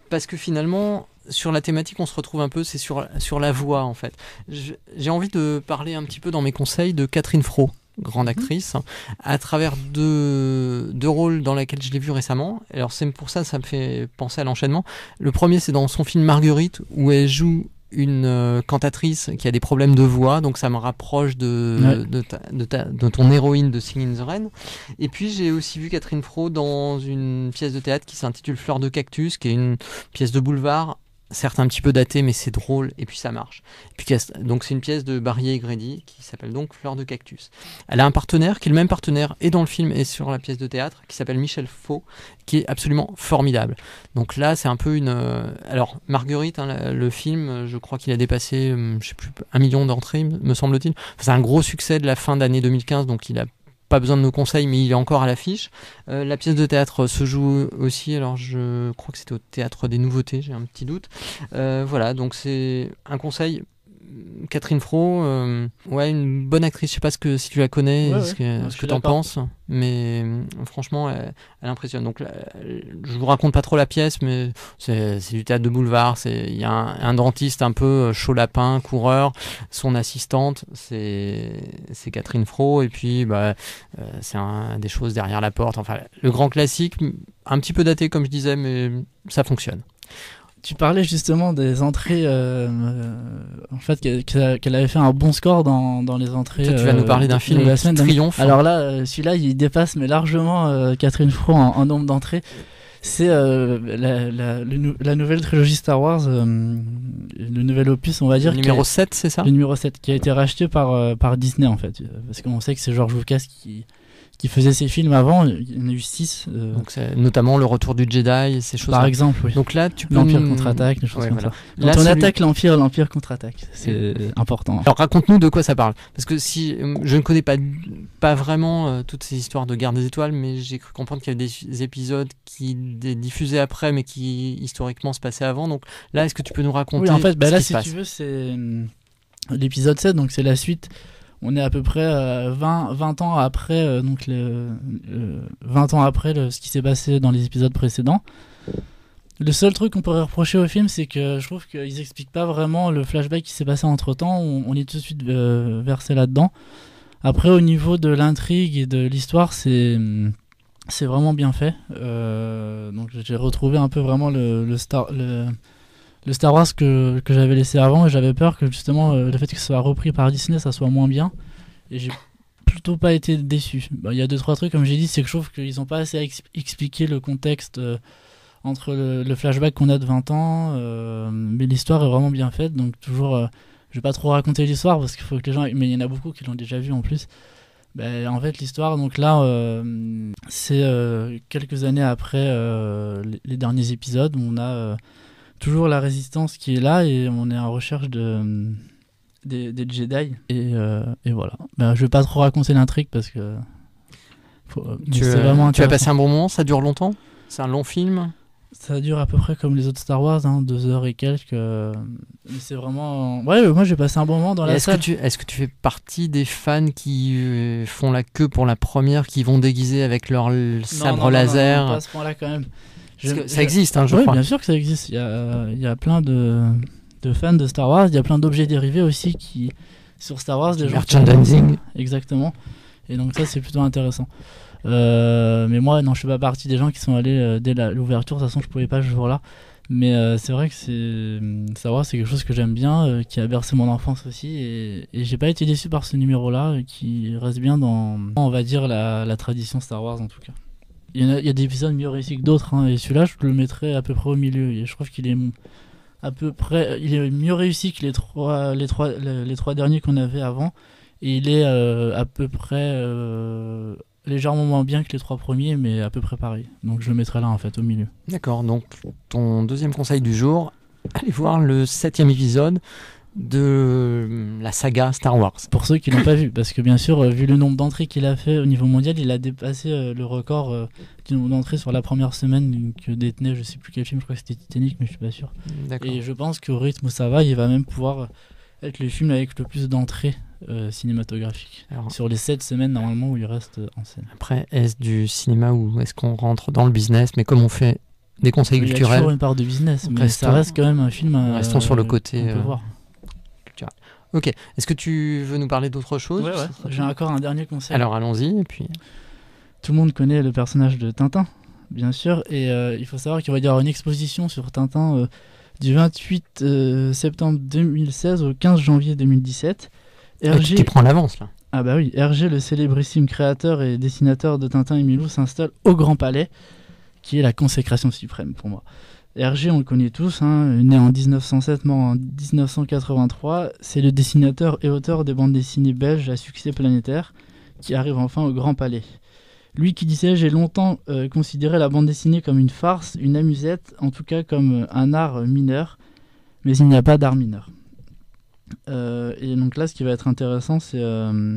parce que finalement, sur la thématique, on se retrouve un peu, c'est sur, sur la voix en fait. Je, j'ai envie de parler un petit peu dans mes conseils de Catherine Fro, grande actrice, mmh. à travers deux, deux rôles dans lesquels je l'ai vue récemment. Alors c'est pour ça, ça me fait penser à l'enchaînement. Le premier, c'est dans son film Marguerite, où elle joue une euh, cantatrice qui a des problèmes de voix, donc ça me rapproche de, ouais. de, ta, de, ta, de ton héroïne de Singing in the Rain. Et puis j'ai aussi vu Catherine Fro dans une pièce de théâtre qui s'intitule Fleur de cactus, qui est une pièce de boulevard, certes un petit peu datée, mais c'est drôle, et puis ça marche. Et puis, donc c'est une pièce de Barrier et Grady qui s'appelle donc Fleur de cactus. Elle a un partenaire qui est le même partenaire et dans le film et sur la pièce de théâtre, qui s'appelle Michel Faux, qui est absolument formidable. Donc là c'est un peu une... Euh... Alors Marguerite, hein, le film, je crois qu'il a dépassé, euh, je sais plus, un million d'entrées, me semble-t-il. Enfin, c'est un gros succès de la fin d'année deux mille quinze, donc il a pas besoin de nos conseils, mais il est encore à l'affiche. Euh, la pièce de théâtre se joue aussi, alors je crois que c'était au Théâtre des Nouveautés, j'ai un petit doute. Euh, voilà, donc c'est un conseil. Catherine Fro, euh, ouais, une bonne actrice. Je sais pas ce que, si tu la connais, ouais, ce que, ouais, ce que t'en penses, mais euh, franchement, elle, elle impressionne. Donc, là, je vous raconte pas trop la pièce, mais c'est, c'est du théâtre de boulevard. Il y a un, un dentiste un peu chaud lapin, coureur. Son assistante, c'est, c'est Catherine Fro, et puis bah, euh, c'est un, des choses derrière la porte. Enfin, le grand classique, un petit peu daté comme je disais, mais ça fonctionne. Tu parlais justement des entrées, euh, euh, en fait, qu'elle, qu'elle avait fait un bon score dans, dans les entrées. Toi, tu vas euh, nous parler d'un film la semaine triomphe. Alors là, euh, celui-là, il dépasse mais largement euh, Catherine Fro en, en nombre d'entrées. C'est euh, la, la, le, la nouvelle trilogie Star Wars, euh, le nouvel opus, on va dire. Le numéro a, sept, c'est ça ? Le numéro sept, qui a été racheté par, euh, par Disney, en fait. Parce qu'on sait que c'est George Lucas qui... qui faisait ces films avant, il y en a eu six. Euh... Donc c'est notamment Le Retour du Jedi, ces choses-là. Par exemple, oui. Donc là, tu peux L'Empire contre-attaque, des choses ouais, comme voilà. ça. Quand là, on celui... attaque l'Empire, l'Empire contre-attaque. C'est et... important. Alors raconte-nous de quoi ça parle. Parce que si je ne connais pas, pas vraiment euh, toutes ces histoires de Guerre des Étoiles, mais j'ai cru comprendre qu'il y avait des épisodes qui des diffusaient après, mais qui historiquement se passaient avant. Donc là, est-ce que tu peux nous raconter oui, en fait, bah, ce là, qui si se passe ? tu veux, c'est l'épisode sept, donc c'est la suite. On est à peu près euh, vingt, vingt ans après, euh, donc le, le, vingt ans après le, ce qui s'est passé dans les épisodes précédents. Le seul truc qu'on pourrait reprocher au film, c'est que je trouve qu'ils expliquent pas vraiment le flashback qui s'est passé entre temps. On, on est tout de suite euh, versé là-dedans. Après, au niveau de l'intrigue et de l'histoire, c'est, c'est vraiment bien fait. Euh, donc j'ai retrouvé un peu vraiment le, le Star... Le, Le Star Wars que, que j'avais laissé avant, et j'avais peur que justement euh, le fait que ce soit repris par Disney, ça soit moins bien, et j'ai plutôt pas été déçu. Bah, y a deux trois trucs, comme j'ai dit, c'est que je trouve qu'ils ont pas assez ex- expliqué le contexte euh, entre le, le flashback qu'on a de vingt ans, euh, mais l'histoire est vraiment bien faite, donc toujours, euh, je vais pas trop raconter l'histoire parce qu'il faut que les gens, mais il y en a beaucoup qui l'ont déjà vu en plus. Bah, en fait, l'histoire, donc là, euh, c'est euh, quelques années après euh, les, les derniers épisodes où on a euh, toujours la résistance qui est là et on est en recherche de, des, des Jedi. Et, euh, et voilà. Ben, je vais pas trop raconter l'intrigue parce que faut, tu, c'est vraiment tu as passé un bon moment, ça dure longtemps ? C'est un long film ? Ça dure à peu près comme les autres Star Wars, hein, deux heures et quelques. Euh, mais c'est vraiment... Ouais, moi j'ai passé un bon moment dans la est-ce salle. Que tu, est-ce que tu fais partie des fans qui euh, font la queue pour la première, qui vont déguiser avec leur l- sabre non, non, laser ? Non, non, pas à ce point-là quand même. Parce que ça existe, hein, je oui, crois. Bien sûr que ça existe. Il y a, il y a plein de, de fans de Star Wars. Il y a plein d'objets dérivés aussi qui, sur Star Wars. Des gens merchandising. Exactement. Et donc ça, c'est plutôt intéressant. Euh, mais moi, non, je fais pas partie des gens qui sont allés euh, dès la, l'ouverture. De toute façon, je pouvais pas ce jour-là. Mais euh, c'est vrai que c'est, Star Wars, c'est quelque chose que j'aime bien, euh, qui a bercé mon enfance aussi. Et, et j'ai pas été déçu par ce numéro-là, euh, qui reste bien dans, on va dire, la, la tradition Star Wars en tout cas. Il y, en a, il y a des épisodes mieux réussis que d'autres, hein, et celui-là, je le mettrais à peu près au milieu. Et je trouve qu'il est à peu près, il est mieux réussi que les trois, les trois, les, les trois derniers qu'on avait avant. Et il est euh, à peu près euh, légèrement moins bien que les trois premiers, mais à peu près pareil. Donc je le mettrais là, en fait, au milieu. D'accord. Donc ton deuxième conseil du jour, allez voir le septième épisode de la saga Star Wars. Pour ceux qui l'ont pas vu, parce que bien sûr, vu le nombre d'entrées qu'il a fait au niveau mondial, il a dépassé euh, le record euh, du nombre d'entrées sur la première semaine que détenait, je sais plus quel film, je crois que c'était Titanic, mais je suis pas sûr. D'accord. Et je pense qu'au rythme où ça va, il va même pouvoir être le film avec le plus d'entrées euh, cinématographiques. Alors, sur les sept semaines normalement où il reste en scène. Après, est-ce du cinéma ou est-ce qu'on rentre dans le business ? Mais comme on fait des conseils Il y a culturels. toujours une part de business, mais Restons- ça reste quand même un film. euh, Restons sur le côté, qu'on peut euh, voir. culturel. Ok. Est-ce que tu veux nous parler d'autre chose? Ouais, ouais. J'ai encore un dernier conseil. Alors allons-y. Et puis. Tout le monde connaît le personnage de Tintin, bien sûr, et euh, il faut savoir qu'il va y avoir une exposition sur Tintin euh, du vingt-huit euh, septembre deux mille seize au quinze janvier deux mille dix-sept. Ah, tu t'y prends l'avance là. Ah bah oui, Hergé, le célébrissime créateur et dessinateur de Tintin et Milou, s'installe au Grand Palais, qui est la consécration suprême pour moi. Hergé, on le connaît tous, hein, né en dix-neuf cent sept, mort en dix-neuf cent quatre-vingt-trois, c'est le dessinateur et auteur des bandes dessinées belges à succès planétaire, qui arrive enfin au Grand Palais. Lui qui disait, j'ai longtemps euh, considéré la bande dessinée comme une farce, une amusette, en tout cas comme euh, un art mineur, mais il n'y a pas d'art mineur. Euh, et donc là, ce qui va être intéressant, c'est euh,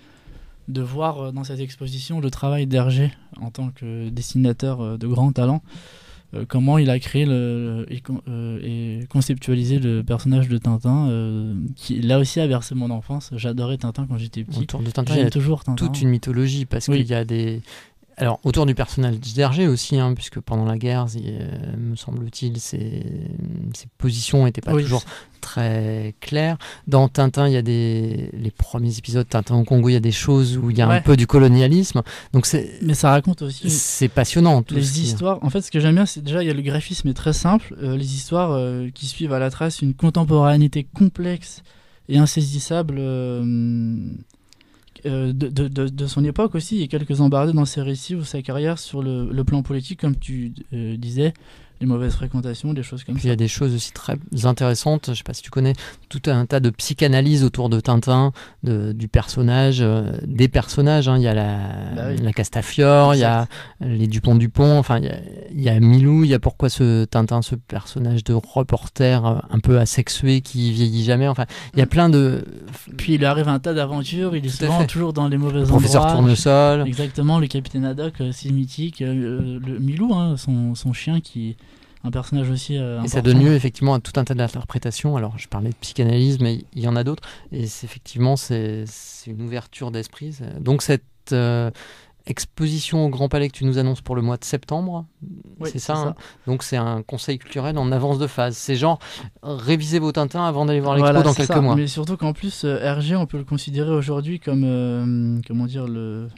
de voir euh, dans cette exposition le travail d'Hergé en tant que dessinateur euh, de grand talent, euh, comment il a créé le, et, euh, et conceptualisé le personnage de Tintin, euh, qui là aussi a bercé mon enfance. J'adorais Tintin quand j'étais petit. Autour de Tintin, il y J'aime a toujours Tintin. toute une mythologie parce Oui. qu'il y a des. Alors, autour du personnage d'Hergé aussi, hein, puisque pendant la guerre, euh, me semble-t-il, ses, ses positions n'étaient pas Oui. toujours très claires. Dans Tintin, il y a des. Les premiers épisodes, Tintin au Congo, il y a des choses où il y a Ouais. un peu du colonialisme. Donc, c'est, Mais ça raconte aussi c'est passionnant. Tout ce les qui- histoires. En fait, ce que j'aime bien, c'est déjà, il y a le graphisme est très simple. Euh, les histoires euh, qui suivent à la trace une contemporanéité complexe et insaisissable euh, euh, de, de, de, de son époque aussi. Il y a quelques embardés dans ses récits ou sa carrière sur le, le plan politique, comme tu euh, disais, les mauvaises fréquentations, des choses comme Puis il y ça. a des choses aussi très intéressantes. Je ne sais pas si tu connais tout un tas de psychanalyse autour de Tintin, de, du personnage, euh, des personnages. Hein. Il y a la, Bah oui. la Castafiore, il y a les Dupont-Dupont, enfin il y a, il y a Milou, il y a pourquoi ce Tintin, ce personnage de reporter euh, un peu asexué qui vieillit jamais. Enfin, il y a plein de Puis il lui arrive un tas d'aventures, il est Tout à souvent fait. toujours dans les mauvais professeurs endroits. Tournesol. Exactement, le capitaine Haddock, euh, c'est mythique. Euh, le Milou, hein, son, son chien, qui est un personnage aussi euh, Et ça important. donne lieu effectivement à tout un tas d'interprétations. Alors je parlais de psychanalyse, mais il y en a d'autres. Et c'est, effectivement, c'est, c'est une ouverture d'esprit. C'est- Donc cette euh, exposition au Grand Palais que tu nous annonces pour le mois de septembre, Oui, c'est ça, hein. Donc c'est un conseil culturel en avance de phase. C'est genre, révisez vos Tintins avant d'aller voir l'expo Voilà, dans c'est quelques ça. mois. Mais surtout qu'en plus, euh, Hergé, on peut le considérer aujourd'hui comme, euh, comment dire, le,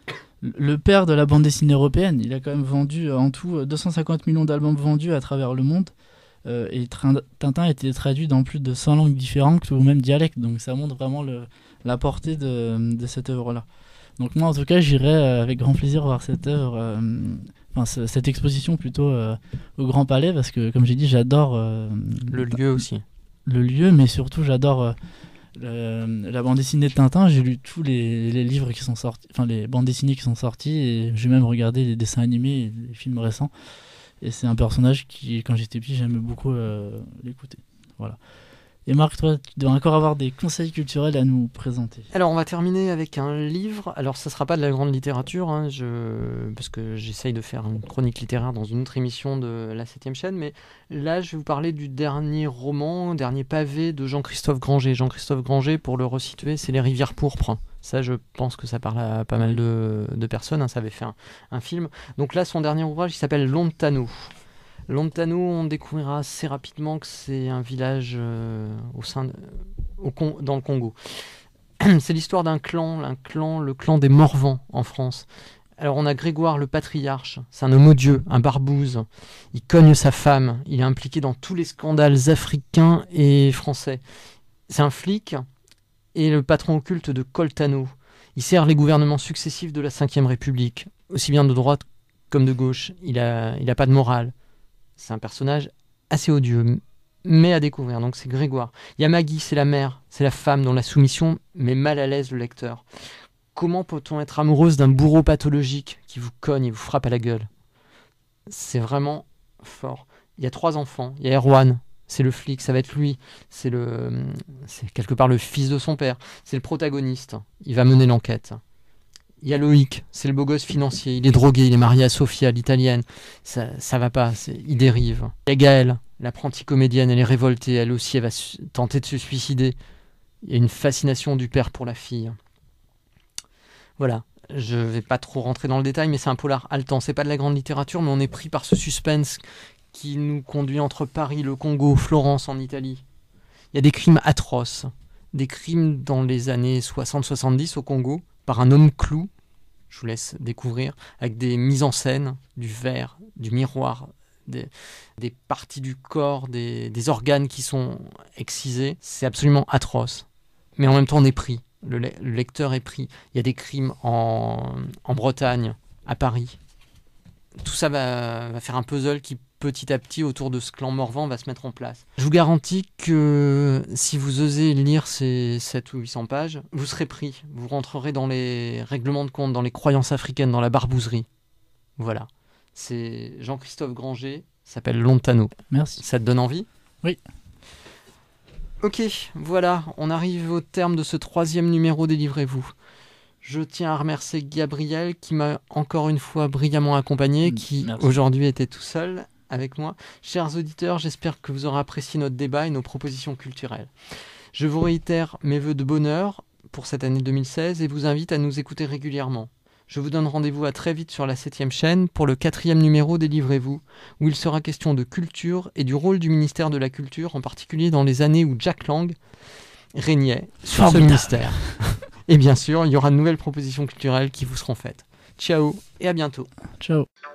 le père de la bande dessinée européenne. Il a quand même vendu euh, en tout euh, deux cent cinquante millions d'albums vendus à travers le monde. Euh, et Trin- Tintin a été traduit dans plus de cent langues différentes ou même dialectes. Donc ça montre vraiment le, la portée de, de cette œuvre-là. Donc moi, en tout cas, j'irai euh, avec grand plaisir voir cette œuvre, euh, enfin ce- cette exposition plutôt euh, au Grand Palais, parce que, comme j'ai dit, j'adore euh, Le lieu aussi. le lieu, mais surtout j'adore euh, le- la bande dessinée de Tintin. J'ai lu tous les, les livres qui sont sortis, enfin les bandes dessinées qui sont sorties, et j'ai même regardé les dessins animés et les films récents. Et c'est un personnage qui, quand j'étais petit, j'aimais beaucoup euh, l'écouter. Voilà. Et Marc, toi, tu dois encore avoir des conseils culturels à nous présenter. Alors, on va terminer avec un livre. Alors, ça ne sera pas de la grande littérature, hein, je... parce que j'essaye de faire une chronique littéraire dans une autre émission de la septième chaîne. Mais là, je vais vous parler du dernier roman, dernier pavé de Jean-Christophe Granger. Jean-Christophe Granger, pour le resituer, c'est Les Rivières pourpres. Ça, je pense que ça parle à pas mal de, de personnes. Hein, ça avait fait un, un film. Donc là, son dernier ouvrage, il s'appelle Lontano. Lontano, on découvrira assez rapidement que c'est un village euh, au sein de, au Con- dans le Congo. C'est l'histoire d'un clan, un clan, le clan des Morvans en France. Alors on a Grégoire le patriarche, c'est un homme odieux, un barbouze. Il cogne sa femme, il est impliqué dans tous les scandales africains et français. C'est un flic et le patron occulte de Coltano. Il sert les gouvernements successifs de la cinquième République, aussi bien de droite comme de gauche. Il a, il a pas de morale. C'est un personnage assez odieux, mais à découvrir. Donc c'est Grégoire. Il y a Maggie, c'est la mère, c'est la femme dont la soumission met mal à l'aise le lecteur. Comment peut-on être amoureuse d'un bourreau pathologique qui vous cogne et vous frappe à la gueule? C'est vraiment fort. Il y a trois enfants. Il y a Erwan, c'est le flic, ça va être lui. C'est, le, c'est quelque part le fils de son père. C'est le protagoniste. Il va mener l'enquête. Il y a Loïc, c'est le beau gosse financier, il est drogué, il est marié à Sophia, l'italienne, ça, ça va pas, c'est, il dérive. Il y a Gaëlle, l'apprentie comédienne, elle est révoltée, elle aussi, elle va su- tenter de se suicider. Il y a une fascination du père pour la fille. Voilà. Je vais pas trop rentrer dans le détail, mais c'est un polar haletant. C'est pas de la grande littérature, mais on est pris par ce suspense qui nous conduit entre Paris, le Congo, Florence en Italie. Il y a des crimes atroces, des crimes dans les années soixante soixante-dix au Congo, par un homme clou, je vous laisse découvrir, avec des mises en scène, du verre, du miroir, des, des parties du corps, des, des organes qui sont excisés. C'est absolument atroce. Mais en même temps, on est pris. Le, le lecteur est pris. Il y a des crimes en, en Bretagne, à Paris. Tout ça va, va faire un puzzle qui, petit à petit, autour de ce clan Morvan, va se mettre en place. Je vous garantis que si vous osez lire ces sept ou huit cents pages, vous serez pris. Vous rentrerez dans les règlements de compte, dans les croyances africaines, dans la barbouzerie. Voilà. C'est Jean-Christophe Granger, s'appelle Lontano. Merci. Ça te donne envie ? Oui. Ok, voilà, on arrive au terme de ce troisième numéro des Livrez-vous. Je tiens à remercier Gabriel qui m'a encore une fois brillamment accompagné, qui Merci. aujourd'hui était tout seul avec moi. Chers auditeurs, j'espère que vous aurez apprécié notre débat et nos propositions culturelles. Je vous réitère mes vœux de bonheur pour cette année deux mille seize et vous invite à nous écouter régulièrement. Je vous donne rendez-vous à très vite sur la septième chaîne pour le quatrième numéro des Livrez-vous, où il sera question de culture et du rôle du ministère de la Culture, en particulier dans les années où Jack Lang régnait sur ce ministère. Et bien sûr, il y aura de nouvelles propositions culturelles qui vous seront faites. Ciao et à bientôt. Ciao.